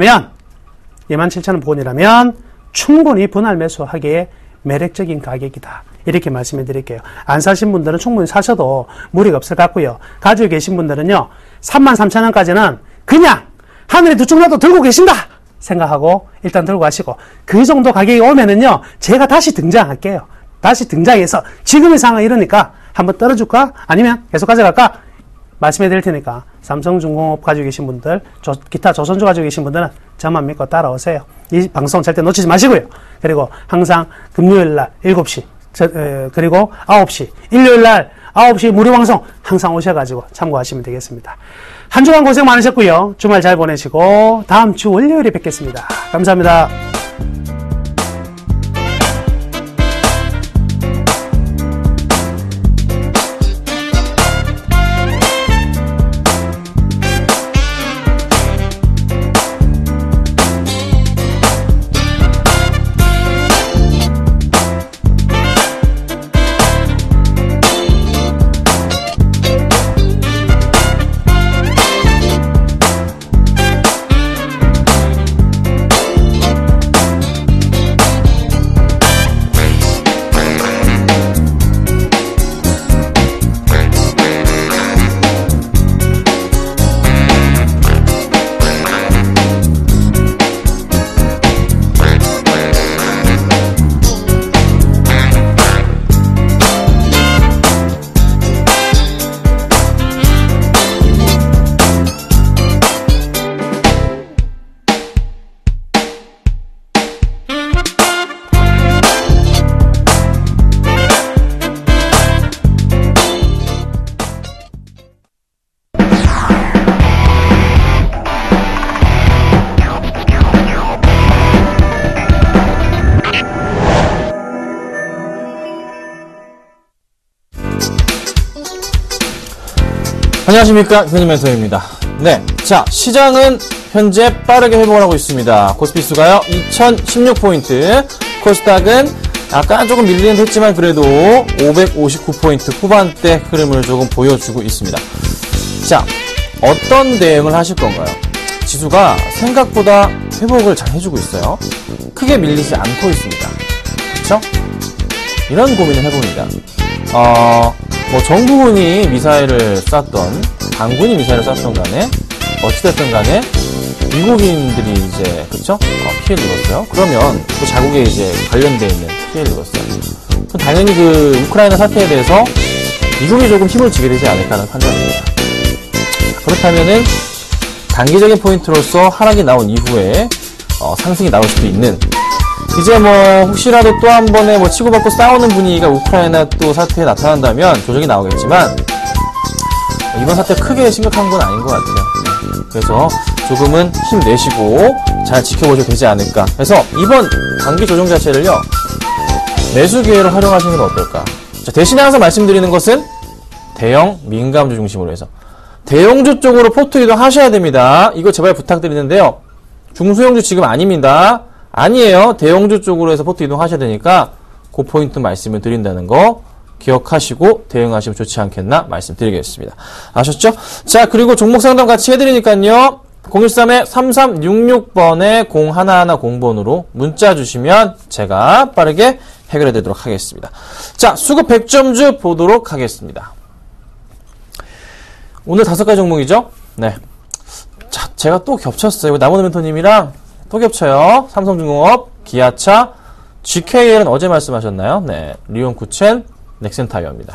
부근이라면 충분히 분할 매수하기에 매력적인 가격이다. 이렇게 말씀해 드릴게요. 안 사신 분들은 충분히 사셔도 무리가 없을 것 같고요. 가지고 계신 분들은요, 33,000원까지는 그냥 하늘에 두 쪽 나도 들고 계신다 생각하고 일단 들고 가시고, 그 정도 가격이 오면은요, 제가 다시 등장할게요. 다시 등장해서 지금의 상황이 이러니까 한번 떨어줄까? 아니면 계속 가져갈까? 말씀해 드릴 테니까 삼성중공업 가지고 계신 분들, 기타 조선주 가지고 계신 분들은 저만 믿고 따라오세요. 이 방송 절대 놓치지 마시고요. 그리고 항상 금요일날 7시 그리고 9시 일요일날 9시 무료 방송 항상 오셔가지고 참고하시면 되겠습니다. 한 주간 고생 많으셨고요. 주말 잘 보내시고 다음 주 월요일에 뵙겠습니다. 감사합니다. 안녕하십니까, 김현준 멘토입니다. 네, 자, 시장은 현재 빠르게 회복을 하고 있습니다. 코스피수가요 2016포인트, 코스닥은 약간 조금 밀리는 듯 했지만 그래도 559포인트 후반대 흐름을 조금 보여주고 있습니다. 자, 어떤 대응을 하실 건가요? 지수가 생각보다 회복을 잘 해주고 있어요. 크게 밀리지 않고 있습니다. 그쵸? 이런 고민을 해봅니다. 뭐 정부군이 미사일을 쐈던, 당군이 미사일을 쐈던 간에 어찌됐든 간에 미국인들이 이제 그쵸? 피해를 입었어요. 그러면 그 자국에 이제 관련되어 있는 피해를 입었어요. 그럼 당연히 그 우크라이나 사태에 대해서 미국이 조금 힘을 주게 되지 않을까라는 판단입니다. 그렇다면은 단기적인 포인트로서 하락이 나온 이후에 상승이 나올 수도 있는, 이제 뭐 혹시라도 또 한 번에 뭐 치고받고 싸우는 분위기가 우크라이나 또 사태에 나타난다면 조정이 나오겠지만 이번 사태 크게 심각한 건 아닌 것 같아요. 그래서 조금은 힘내시고 잘 지켜보셔도 되지 않을까. 그래서 이번 단기 조정 자체를요, 매수 기회로 활용하시는 건 어떨까. 자, 대신에 항상 말씀드리는 것은 대형 민감주 중심으로 해서 대형주 쪽으로 포트 이동하셔야 됩니다. 이거 제발 부탁드리는데요, 중소형주 지금 아닙니다. 아니에요. 대형주 쪽으로 해서 포트 이동하셔야 되니까 그 포인트 말씀을 드린다는 거 기억하시고 대응하시면 좋지 않겠나 말씀드리겠습니다. 아셨죠? 자, 그리고 종목 상담 같이 해드리니까요. 013-3366번에 011 문자 주시면 제가 빠르게 해결해 드리도록 하겠습니다. 자, 수급 100점주 보도록 하겠습니다. 오늘 5가지 종목이죠? 네. 자, 제가 또 겹쳤어요. 나머지 멘토님이랑 또 겹쳐요. 삼성중공업, 기아차, GKL은 어제 말씀하셨나요? 네. 리온쿠첸, 넥센타이어입니다.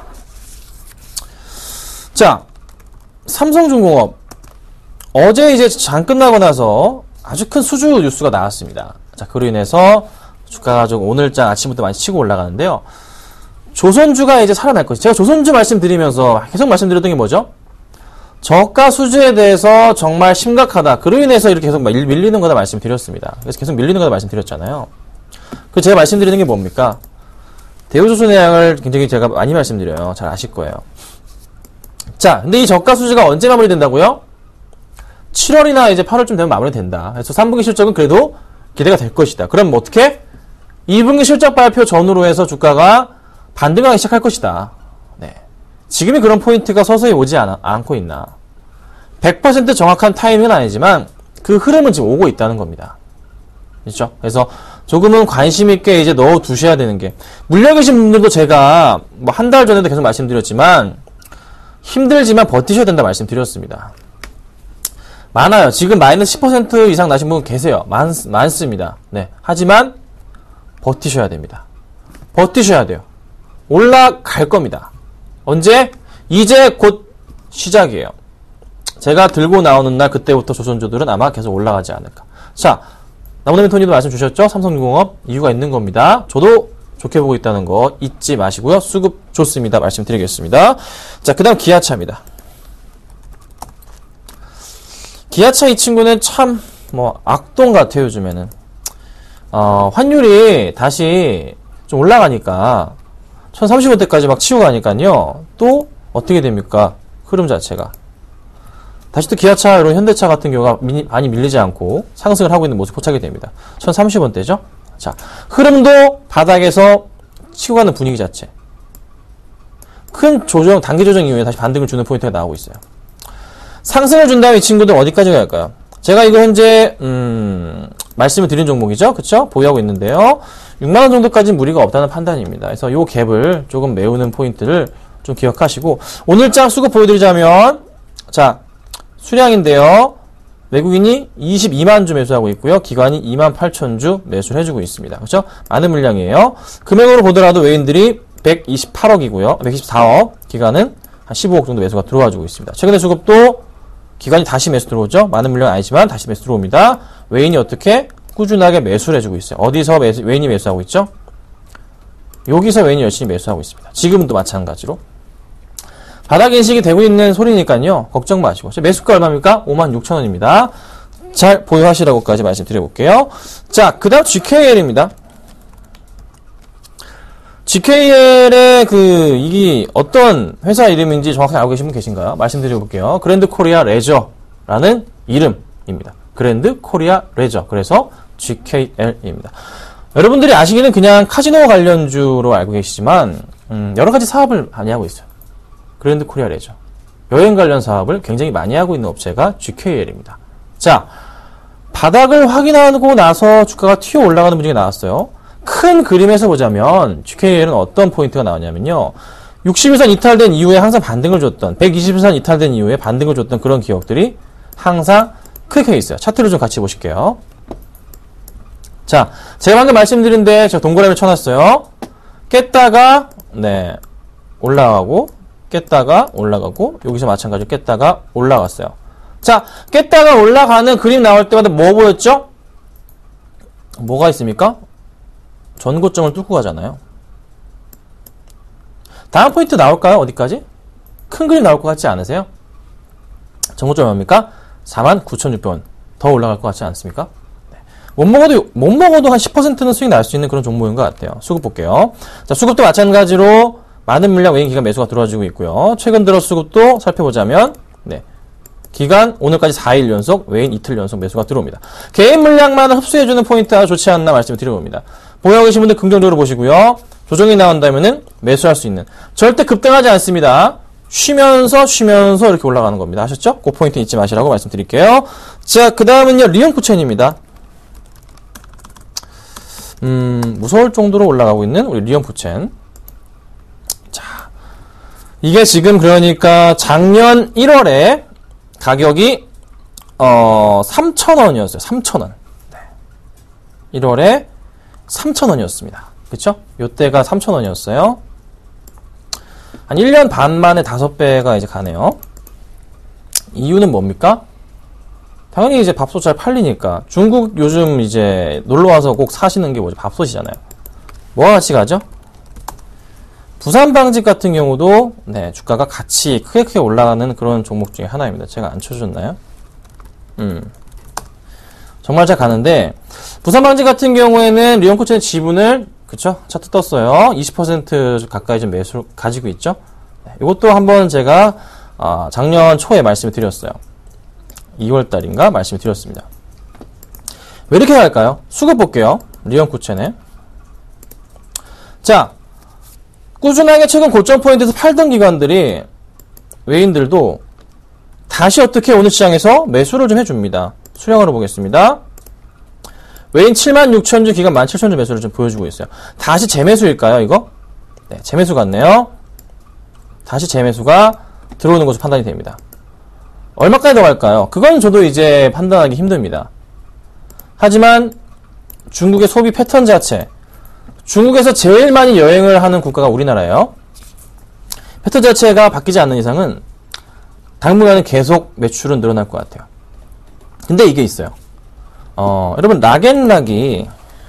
자, 삼성중공업. 어제 이제 장 끝나고 나서 아주 큰 수주 뉴스가 나왔습니다. 자, 그로 인해서 주가가 좀 오늘장 아침부터 많이 치고 올라가는데요. 조선주가 이제 살아날 것이죠. 제가 조선주 말씀드리면서 계속 말씀드렸던 게 뭐죠? 저가 수주에 대해서 정말 심각하다. 그로 인해서 이렇게 계속 밀리는 거다 말씀드렸습니다. 그래서 계속 밀리는 거다 말씀드렸잖아요. 그 제가 말씀드리는 게 뭡니까? 대우조선의 양을 굉장히 제가 많이 말씀드려요. 잘 아실 거예요. 자, 근데 이 저가 수주가 언제 마무리된다고요? 7월이나 이제 8월쯤 되면 마무리된다. 그래서 3분기 실적은 그래도 기대가 될 것이다. 그럼 뭐 어떻게? 2분기 실적 발표 전후로 해서 주가가 반등하기 시작할 것이다. 네. 지금이 그런 포인트가 서서히 오지 않고 있나. 100% 정확한 타이밍은 아니지만 그 흐름은 지금 오고 있다는 겁니다. 그렇죠? 그래서 조금은 관심 있게 이제 넣어 두셔야 되는 게, 물려 계신 분들도 제가 뭐 한 달 전에도 계속 말씀드렸지만 힘들지만 버티셔야 된다 말씀드렸습니다. 많아요. 지금 마이너스 10% 이상 나신 분 계세요. 많습니다. 네. 하지만 버티셔야 됩니다. 버티셔야 돼요. 올라갈 겁니다. 언제? 이제 곧 시작이에요. 제가 들고 나오는 날 그때부터 조선주들은 아마 계속 올라가지 않을까. 자, 나무노미 토니도 말씀 주셨죠? 삼성중공업 이유가 있는 겁니다. 저도 좋게 보고 있다는 거 잊지 마시고요. 수급 좋습니다. 말씀드리겠습니다. 자, 그 다음 기아차입니다. 기아차 이 친구는 참 악동 같아요. 요즘에는 환율이 다시 좀 올라가니까 1030원대까지 막 치고 가니까요. 또 어떻게 됩니까? 흐름 자체가 다시 또 기아차, 이런 현대차 같은 경우가 많이 밀리지 않고 상승을 하고 있는 모습 포착이 됩니다. 1030원대죠? 자, 흐름도 바닥에서 치고 가는 분위기 자체. 큰 조정, 단기 조정 이후에 다시 반등을 주는 포인트가 나오고 있어요. 상승을 준 다음에 이 친구들 어디까지 갈까요? 제가 이거 현재 말씀을 드린 종목이죠. 그쵸? 보유하고 있는데요. 6만원 정도까지는 무리가 없다는 판단입니다. 그래서 요 갭을 조금 메우는 포인트를 좀 기억하시고, 오늘장 수급 보여드리자면, 자, 수량인데요. 외국인이 22만주 매수하고 있고요. 기관이 28,000주 매수를 해주고 있습니다. 그렇죠? 많은 물량이에요. 금액으로 보더라도 외인들이 128억이고요. 124억. 기관은 한 15억 정도 매수가 들어와주고 있습니다. 최근에 수급도 기관이 다시 매수 들어오죠. 많은 물량은 아니지만 다시 매수 들어옵니다. 외인이 어떻게? 꾸준하게 매수를 해주고 있어요. 어디서 외인이 매수하고 있죠? 여기서 외인이 열심히 매수하고 있습니다. 지금도 마찬가지로. 바닥 인식이 되고 있는 소리니까요. 걱정 마시고. 매수가 얼마입니까? 56,000원입니다. 잘 보유하시라고까지 말씀드려볼게요. 자, 그 다음 GKL입니다. GKL의 이게 어떤 회사 이름인지 정확하게 알고 계신 분 계신가요? 말씀드려볼게요. 그랜드 코리아 레저라는 이름입니다. 그랜드 코리아 레저. 그래서 GKL입니다. 여러분들이 아시기는 그냥 카지노 관련주로 알고 계시지만, 여러 가지 사업을 많이 하고 있어요. 그랜드 코리아 레저. 여행 관련 사업을 굉장히 많이 하고 있는 업체가 GKL입니다. 자, 바닥을 확인하고 나서 주가가 튀어 올라가는 분위기가 나왔어요. 큰 그림에서 보자면 GKL은 어떤 포인트가 나오냐면요. 60일선 이탈된 이후에 항상 반등을 줬던, 120일선 이탈된 이후에 반등을 줬던 그런 기업들이 항상 크게 있어요. 차트를 좀 같이 보실게요. 자, 제가 방금 말씀드린 데 제가 동그라미 쳐놨어요. 깼다가, 네, 올라가고, 깼다가 올라가고, 여기서 마찬가지로 깼다가 올라갔어요. 자, 깼다가 올라가는 그림 나올 때마다 뭐 보였죠? 뭐가 있습니까? 전고점을 뚫고 가잖아요. 다음 포인트 나올까요? 어디까지? 큰 그림 나올 것 같지 않으세요? 전고점 뭡니까? 49,600원. 더 올라갈 것 같지 않습니까? 네. 못 먹어도 한 10%는 수익 날 수 있는 그런 종목인 것 같아요. 수급 볼게요. 자, 수급도 마찬가지로 많은 물량 외인 기간 매수가 들어와주고 있고요. 최근 들어 수급도 살펴보자면, 네. 기간 오늘까지 4일 연속, 외인 이틀 연속 매수가 들어옵니다. 개인 물량만을 흡수해주는 포인트가 좋지 않나 말씀을 드려봅니다. 보유하고 계신 분들 긍정적으로 보시고요. 조정이 나온다면은 매수할 수 있는. 절대 급등하지 않습니다. 쉬면서 이렇게 올라가는 겁니다. 아셨죠? 그 포인트 잊지 마시라고 말씀드릴게요. 자, 그 다음은요, 리온푸첸입니다. 무서울 정도로 올라가고 있는 우리 리온푸첸. 자, 이게 지금 그러니까 작년 1월에 가격이 3,000원이었어요. 3,000원. 네. 1월에 3,000원이었습니다. 그쵸? 요때가 3,000원이었어요. 한 1년 반 만에 5배가 이제 가네요. 이유는 뭡니까? 당연히 이제 밥솥 잘 팔리니까. 중국 요즘 이제 놀러와서 꼭 사시는 게 뭐죠? 밥솥이잖아요. 뭐가 같이 가죠? 부산방직 같은 경우도, 네, 주가가 같이 크게 올라가는 그런 종목 중에 하나입니다. 제가 안 쳐줬나요? 정말 잘 가는데, 부산방직 같은 경우에는 리온코첸 지분을, 그쵸? 차트 떴어요. 20% 가까이 좀 매수 가지고 있죠? 네, 이것도 한번 제가, 작년 초에 말씀을 드렸어요. 2월달인가 말씀을 드렸습니다. 왜 이렇게 갈까요? 수급 볼게요. 리온코첸에. 자, 꾸준하게 최근 고점 포인트에서 팔던 기관들이, 외인들도 다시 어떻게 오늘 시장에서 매수를 좀 해줍니다. 수량으로 보겠습니다. 외인 76,000주, 기관 17,000주 매수를 좀 보여주고 있어요. 다시 재매수일까요, 이거? 네, 재매수 같네요. 다시 재매수가 들어오는 것으로 판단이 됩니다. 얼마까지 더 갈까요? 그건 저도 이제 판단하기 힘듭니다. 하지만 중국의 소비 패턴 자체, 중국에서 제일 많이 여행을 하는 국가가 우리나라예요. 패턴 자체가 바뀌지 않는 이상은 당분간은 계속 매출은 늘어날 것 같아요. 근데 이게 있어요. 여러분, 락앤락이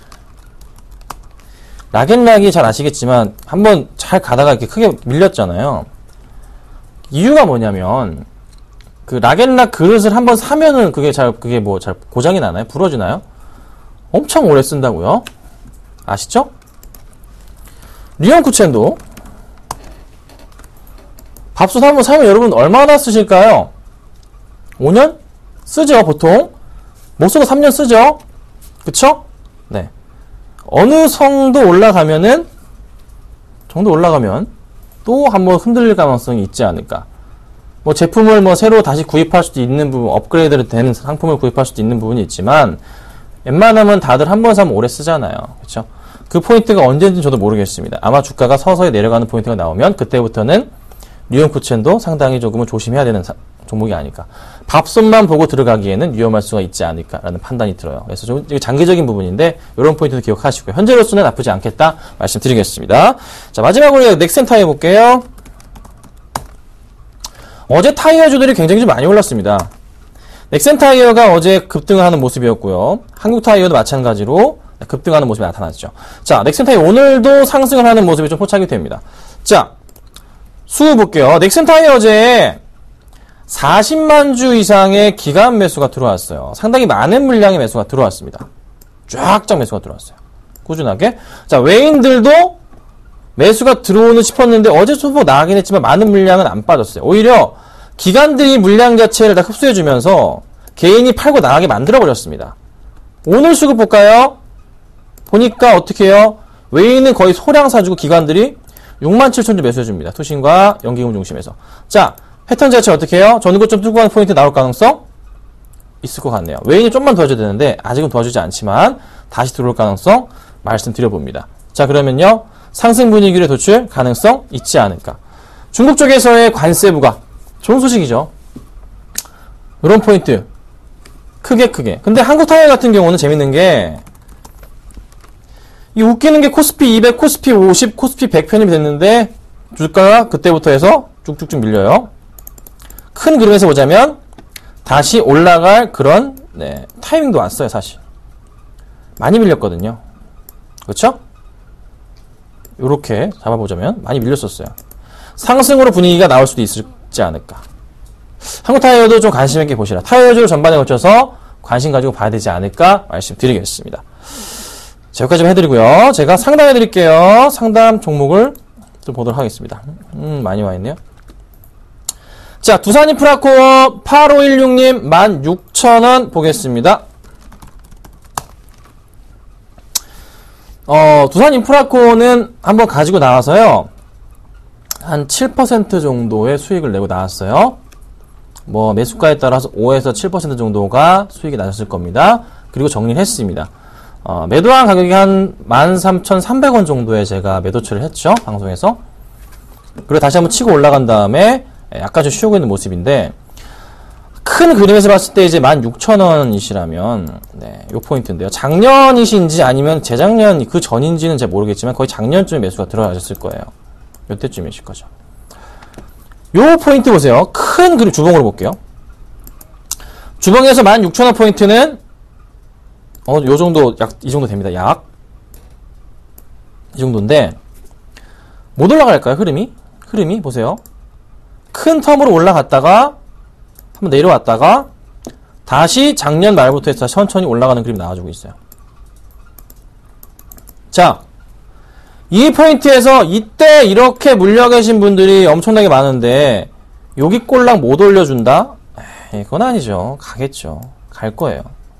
잘 아시겠지만 한번 잘 가다가 이렇게 크게 밀렸잖아요. 이유가 뭐냐면 그 락앤락 그릇을 한번 사면은 그게 잘 고장이 나나요? 부러지나요? 엄청 오래 쓴다고요? 아시죠? 리온쿠첸도 밥솥 한번 사면 여러분 얼마나 쓰실까요? 5년? 쓰죠, 보통. 못 써도 3년 쓰죠? 그쵸? 네. 어느 정도 올라가면 또 한번 흔들릴 가능성이 있지 않을까. 뭐 제품을 뭐 새로 다시 구입할 수도 있는 부분, 업그레이드 되는 상품을 구입할 수도 있는 부분이 있지만, 웬만하면 다들 한 번 사면 오래 쓰잖아요. 그쵸? 그 포인트가 언제인지 저도 모르겠습니다. 아마 주가가 서서히 내려가는 포인트가 나오면 그때부터는 리온쿠첸도 상당히 조금은 조심해야 되는 종목이 아닐까. 밥솥만 보고 들어가기에는 위험할 수가 있지 않을까라는 판단이 들어요. 그래서 좀 장기적인 부분인데 이런 포인트도 기억하시고요. 현재로서는 나쁘지 않겠다 말씀드리겠습니다. 자, 마지막으로 넥센 타이어 볼게요. 어제 타이어주들이 굉장히 좀 많이 올랐습니다. 넥센 타이어가 어제 급등을 하는 모습이었고요. 한국 타이어도 마찬가지로 급등하는 모습이 나타났죠. 자, 넥센 타이어 오늘도 상승을 하는 모습이 좀 포착이 됩니다. 자, 수 볼게요. 넥센 타이어 어제 40만 주 이상의 기간 매수가 들어왔어요. 상당히 많은 물량의 매수가 들어왔습니다. 쫙쫙 매수가 들어왔어요. 꾸준하게. 자, 외인들도 매수가 들어오는 싶었는데 어제 소폭 나가긴 했지만 많은 물량은 안 빠졌어요. 오히려 기관들이 물량 자체를 다 흡수해주면서 개인이 팔고 나가게 만들어버렸습니다. 오늘 수급 볼까요? 보니까 어떻게 해요? 외인은 거의 소량 사주고 기관들이 67,000주 매수해줍니다. 투신과 연기금 중심에서. 자, 패턴 자체 어떻게 해요? 전고점 뚫고 가는 포인트 나올 가능성? 있을 것 같네요. 외인이 좀만 도와줘야 되는데 아직은 도와주지 않지만 다시 들어올 가능성 말씀드려봅니다. 자, 그러면요. 상승 분위기를 도출 가능성 있지 않을까. 중국 쪽에서의 관세 부과. 좋은 소식이죠. 이런 포인트. 크게. 근데 한국 타이어 같은 경우는 재밌는 게, 이 웃기는 게 코스피 200, 코스피 50, 코스피 100 편입이 됐는데, 주가가 그때부터 해서 쭉쭉쭉 밀려요. 큰 그림에서 보자면, 다시 올라갈 그런, 네, 타이밍도 왔어요, 사실. 많이 밀렸거든요. 그렇죠? 요렇게 잡아보자면 많이 밀렸었어요. 상승으로 분위기가 나올 수도 있지 않을까. 한국 타이어도 좀 관심 있게 보시라. 타이어주를 전반에 걸쳐서 관심 가지고 봐야 되지 않을까 말씀드리겠습니다. 자, 여기까지 좀 해드리고요. 제가 상담해드릴게요. 상담 종목을 좀 보도록 하겠습니다. 많이 와있네요. 자, 두산인프라코어 8516님 16,000원 보겠습니다. 두산 인프라코는 한번 가지고 나와서요. 한 7% 정도의 수익을 내고 나왔어요. 뭐 매수가에 따라서 5에서 7% 정도가 수익이 나셨을 겁니다. 그리고 정리를 했습니다. 매도한 가격이 한 13,300원 정도에 제가 매도 처리를 했죠. 방송에서. 그리고 다시 한번 치고 올라간 다음에 약간 좀 쉬고 있는 모습인데, 큰 그림에서 봤을 때 이제 16,000원이시라면, 네, 요 포인트인데요. 작년이신지 아니면 재작년 그 전인지는 잘 모르겠지만 거의 작년쯤에 매수가 들어가셨을 거예요. 요때쯤이실 거죠. 요 포인트 보세요. 큰 그림 주봉으로 볼게요. 주봉에서 16,000원 포인트는 요 정도, 이 정도 됩니다. 약. 이 정도인데, 못 올라갈까요, 흐름이 보세요. 큰 텀으로 올라갔다가, 한번 내려왔다가, 다시 작년 말부터 해서 천천히 올라가는 그림이 나와주고 있어요. 자, 이 포인트에서 이때 이렇게 물려 계신 분들이 엄청나게 많은데, 여기 꼴랑 못 올려준다? 에이, 그건 아니죠. 가겠죠. 갈 거예요.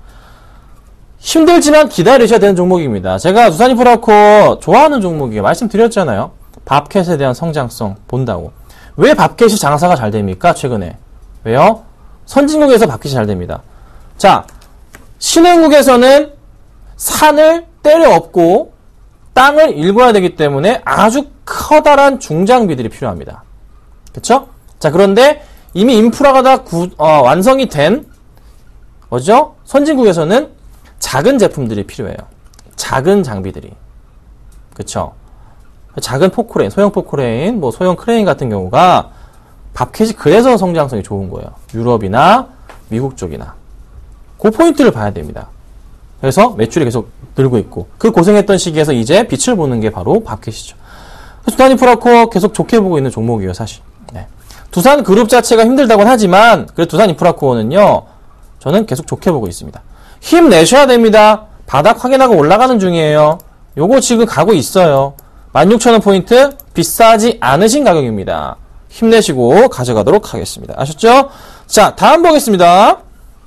힘들지만 기다리셔야 되는 종목입니다. 제가 두산인프라코 좋아하는 종목이에요. 말씀드렸잖아요. 밥캣에 대한 성장성 본다고. 왜 밥캣이 장사가 잘 됩니까? 최근에. 왜요? 선진국에서 밥캣이 잘 됩니다. 자, 신흥국에서는 산을 때려 엎고 땅을 일궈야 되기 때문에 아주 커다란 중장비들이 필요합니다. 그쵸? 자, 그런데 이미 인프라가 다 완성이 된, 뭐죠? 선진국에서는 작은 제품들이 필요해요. 작은 장비들이. 그쵸? 작은 포크레인, 소형 포크레인, 뭐 소형 크레인 같은 경우가 밥캣이 그래서 성장성이 좋은 거예요. 유럽이나 미국 쪽이나. 그 포인트를 봐야 됩니다. 그래서 매출이 계속 늘고 있고, 그 고생했던 시기에서 이제 빛을 보는 게 바로 밥캣이죠. 두산인프라코 계속 좋게 보고 있는 종목이에요, 사실. 네. 두산 그룹 자체가 힘들다고는 하지만, 그래도 두산인프라코는요, 저는 계속 좋게 보고 있습니다. 힘내셔야 됩니다. 바닥 확인하고 올라가는 중이에요. 요거 지금 가고 있어요. 16,000원 포인트 비싸지 않으신 가격입니다. 힘내시고 가져가도록 하겠습니다. 아셨죠? 자, 다음 보겠습니다.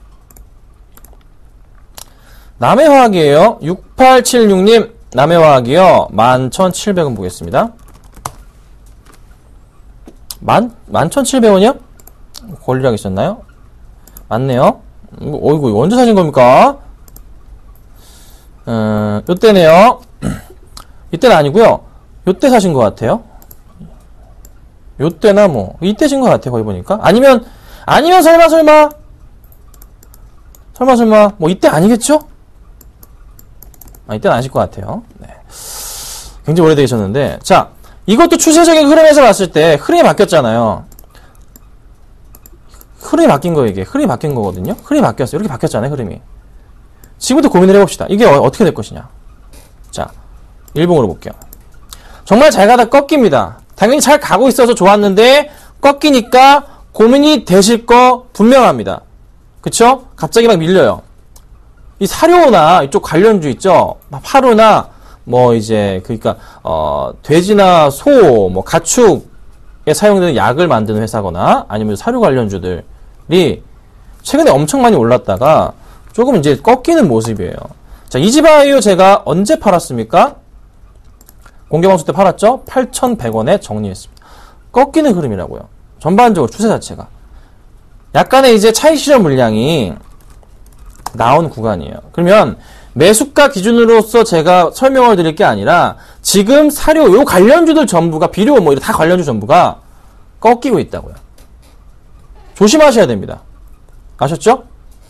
남해화학이에요. 6876님 남해화학이요. 11,700원 보겠습니다. 11,700원이요? 권리락 있었나요? 맞네요. 어이구, 언제 사신 겁니까? 요때네요. 이때는 아니고요. 요때 사신 것 같아요. 요때나 뭐 이때신 것 같아요. 거기 보니까. 아니면 설마 뭐 이때 아니겠죠? 이때는 아실 것 같아요. 네. 굉장히 오래되셨는데, 자, 이것도 추세적인 흐름에서 봤을 때 흐름이 바뀌었잖아요. 흐름이 바뀐 거예요, 이게. 흐름이 바뀐 거거든요. 흐름이 바뀌었어요. 이렇게 바뀌었잖아요, 흐름이. 지금부터 고민을 해봅시다. 이게 어떻게 될 것이냐. 자, 일봉으로 볼게요. 정말 잘 가다 꺾입니다. 당연히 잘 가고 있어서 좋았는데 꺾이니까 고민이 되실 거 분명합니다. 그쵸? 갑자기 막 밀려요. 이 사료나 이쪽 관련주 있죠? 하루나 뭐 이제 그러니까 돼지나 소, 뭐 가축에 사용되는 약을 만드는 회사거나 아니면 사료 관련주들이 최근에 엄청 많이 올랐다가 조금 이제 꺾이는 모습이에요. 자, 이지바이오 제가 언제 팔았습니까? 공개방송 때 팔았죠? 8,100원에 정리했습니다. 꺾이는 흐름이라고요. 전반적으로 추세 자체가. 약간의 이제 차익 실현 물량이 나온 구간이에요. 그러면 매수가 기준으로서 제가 설명을 드릴 게 아니라 지금 사료 요 관련주들 전부가 비료 뭐 이런 다 관련주 전부가 꺾이고 있다고요. 조심하셔야 됩니다. 아셨죠?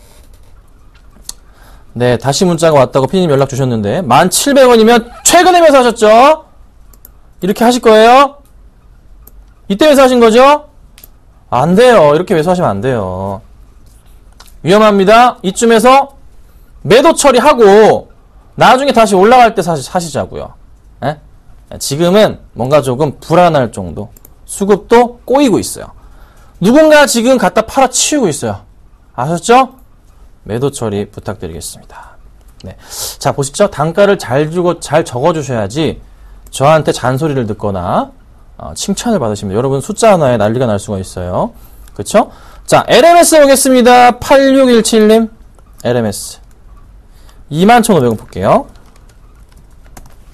네, 다시 문자가 왔다고 피디님 연락 주셨는데 1,700원이면 최근에 매수하셨죠? 이렇게 하실 거예요? 이때 매수하신 거죠? 안 돼요. 이렇게 매수하시면 안 돼요. 위험합니다. 이쯤에서 매도 처리하고 나중에 다시 올라갈 때 사시자고요. 에? 지금은 뭔가 조금 불안할 정도. 수급도 꼬이고 있어요. 누군가 지금 갖다 팔아치우고 있어요. 아셨죠? 매도 처리 부탁드리겠습니다. 네. 자, 보시죠. 단가를 잘 적어주셔야지 저한테 잔소리를 듣거나 칭찬을 받으십니다. 여러분 숫자 하나에 난리가 날 수가 있어요. 그쵸? 자, LMS 보겠습니다. 8617님 LMS 21,500원 볼게요.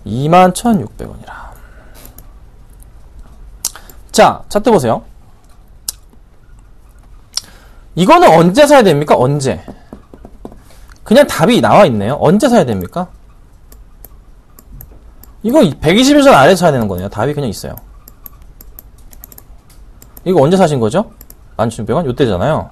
21,600원이라. 자, 차트 보세요. 이거는 언제 사야 됩니까? 언제? 그냥 답이 나와 있네요. 언제 사야 됩니까? 이거 121선 아래에서 사야 되는 거네요. 답이 그냥 있어요. 이거 언제 사신 거죠? 11,600원? 요때잖아요.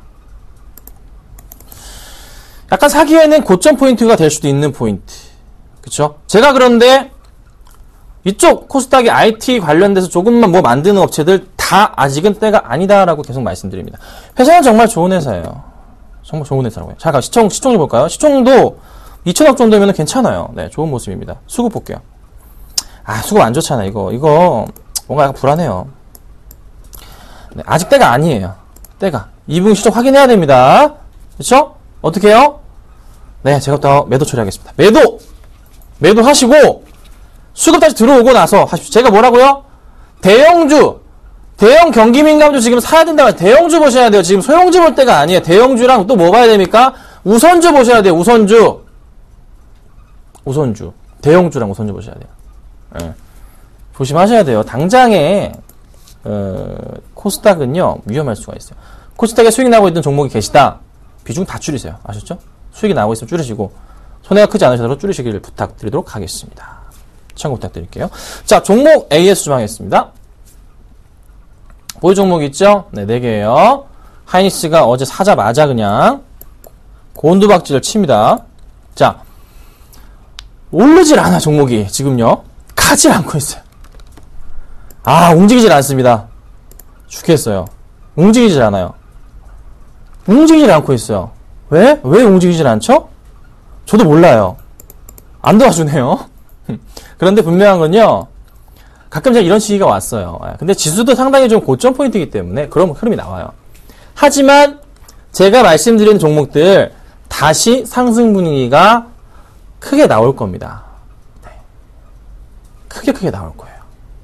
약간 사기에는 고점 포인트가 될 수도 있는 포인트. 그쵸? 제가 그런데 이쪽 코스닥이 IT 관련돼서 조금만 뭐 만드는 업체들 다 아직은 때가 아니다라고 계속 말씀드립니다. 회사는 정말 좋은 회사예요. 정말 좋은 회사라고요. 자, 시총 좀 볼까요? 시총도 2천억 정도면 괜찮아요. 네, 좋은 모습입니다. 수급 볼게요. 아, 수급 안 좋잖아, 이거 뭔가 약간 불안해요. 네, 아직 때가 아니에요. 때가. 2분기 실적 확인해야 됩니다. 그쵸? 어떻게 해요? 네, 제가 또 매도 처리하겠습니다. 매도 하시고, 수급 다시 들어오고 나서 하십시오. 제가 뭐라고요? 대형 경기 민감주 지금 사야 된다고 해요. 대형주 보셔야 돼요. 지금 소형주 볼 때가 아니에요. 대형주랑 또 뭐 봐야 됩니까? 우선주 보셔야 돼요. 우선주. 대형주랑 우선주 보셔야 돼요. 네. 조심하셔야 돼요. 당장에 코스닥은요 위험할 수가 있어요. 코스닥에 수익 나고 있던 종목이 계시다. 비중 다 줄이세요. 아셨죠? 수익이 나고 있으면 줄이시고 손해가 크지 않으셔도 줄이시기를 부탁드리도록 하겠습니다. 참고 부탁드릴게요. 자, 종목 AS 좀 하겠습니다. 보유 종목 있죠? 네, 4개예요. 하이닉스가 어제 사자마자 그냥 곤두박질을 칩니다. 자, 오르질 않아 종목이 지금요. 가질 않고 있어요. 아, 움직이질 않습니다. 죽겠어요. 움직이질 않아요. 움직이질 않고 있어요. 왜 움직이질 않죠? 저도 몰라요. 안 도와주네요. 그런데 분명한 건요, 가끔 제가 이런 시기가 왔어요. 근데 지수도 상당히 좀 고점 포인트이기 때문에 그런 흐름이 나와요. 하지만 제가 말씀드린 종목들 다시 상승 분위기가 크게 나올 겁니다. 네. 크게 나올 거예요.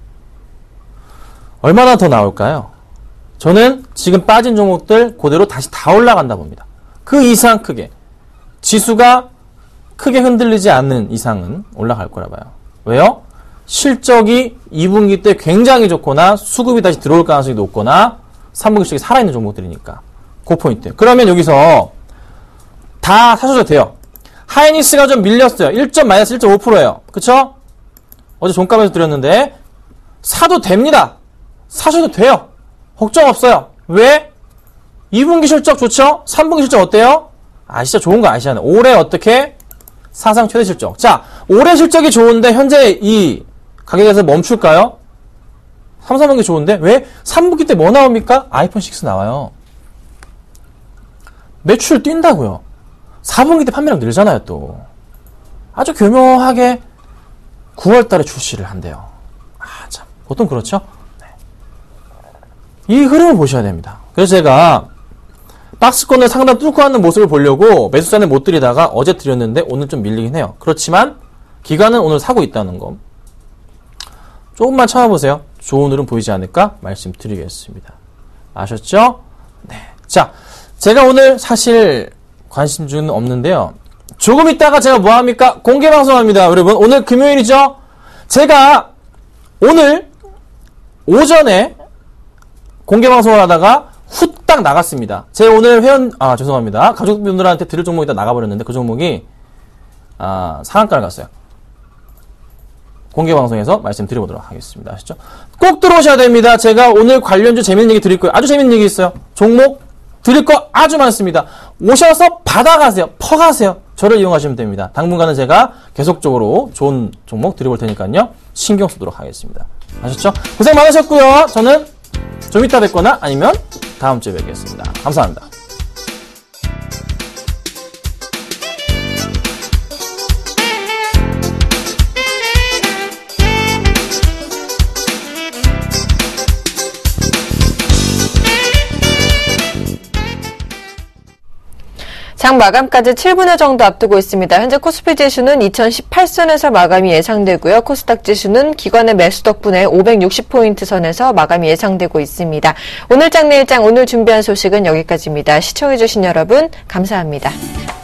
얼마나 더 나올까요? 저는 지금 빠진 종목들 그대로 다시 다 올라간다 봅니다. 그 이상 크게. 지수가 크게 흔들리지 않는 이상은 올라갈 거라 봐요. 왜요? 실적이 2분기 때 굉장히 좋거나 수급이 다시 들어올 가능성이 높거나 3분기 실적이 살아있는 종목들이니까. 그 포인트. 그러면 여기서 다 사셔도 돼요. 하이닉스가 좀 밀렸어요. 1.-1.5%예요. 그쵸? 어제 종가에서 드렸는데 사도 됩니다. 사셔도 돼요. 걱정 없어요. 왜? 2분기 실적 좋죠? 3분기 실적 어때요? 아, 진짜 좋은 거 아시잖아요. 올해 어떻게? 사상 최대 실적. 자, 올해 실적이 좋은데 현재 이 가격에서 멈출까요? 3, 4분기 좋은데 왜? 3분기 때 뭐 나옵니까? 아이폰 6 나와요. 매출 뛴다고요. 4분기 때 판매량 늘잖아요, 또. 아주 교묘하게 9월 달에 출시를 한대요. 아, 참. 보통 그렇죠? 네. 이 흐름을 보셔야 됩니다. 그래서 제가 박스권을 상단 뚫고 하는 모습을 보려고 매수잔을 못 드리다가 어제 드렸는데 오늘 좀 밀리긴 해요. 그렇지만 기관은 오늘 사고 있다는 거. 조금만 참아보세요. 좋은 흐름 보이지 않을까 말씀드리겠습니다. 아셨죠? 네. 자, 제가 오늘 사실 관심주는 없는데요. 조금 있다가 제가 뭐합니까? 공개방송합니다. 여러분, 오늘 금요일이죠? 제가 오늘 오전에 공개방송을 하다가 후딱 나갔습니다. 제 오늘 죄송합니다. 가족분들한테 드릴 종목이 다 나가버렸는데 그 종목이 상한가를 갔어요. 공개방송에서 말씀드려보도록 하겠습니다. 아시죠? 꼭 들어오셔야 됩니다. 제가 오늘 관련주 재밌는 얘기 드릴 거예요. 아주 재밌는 얘기 있어요. 종목 드릴 거 아주 많습니다. 오셔서 받아가세요. 퍼가세요. 저를 이용하시면 됩니다. 당분간은 제가 계속적으로 좋은 종목 드려볼 테니까요. 신경 쓰도록 하겠습니다. 아셨죠? 고생 많으셨고요. 저는 좀 이따 뵙거나 아니면 다음 주에 뵙겠습니다. 감사합니다. 장 마감까지 7분의 정도 앞두고 있습니다. 현재 코스피 지수는 2018선에서 마감이 예상되고요. 코스닥 지수는 기관의 매수 덕분에 560포인트 선에서 마감이 예상되고 있습니다. 오늘장 내일장 오늘 준비한 소식은 여기까지입니다. 시청해주신 여러분 감사합니다.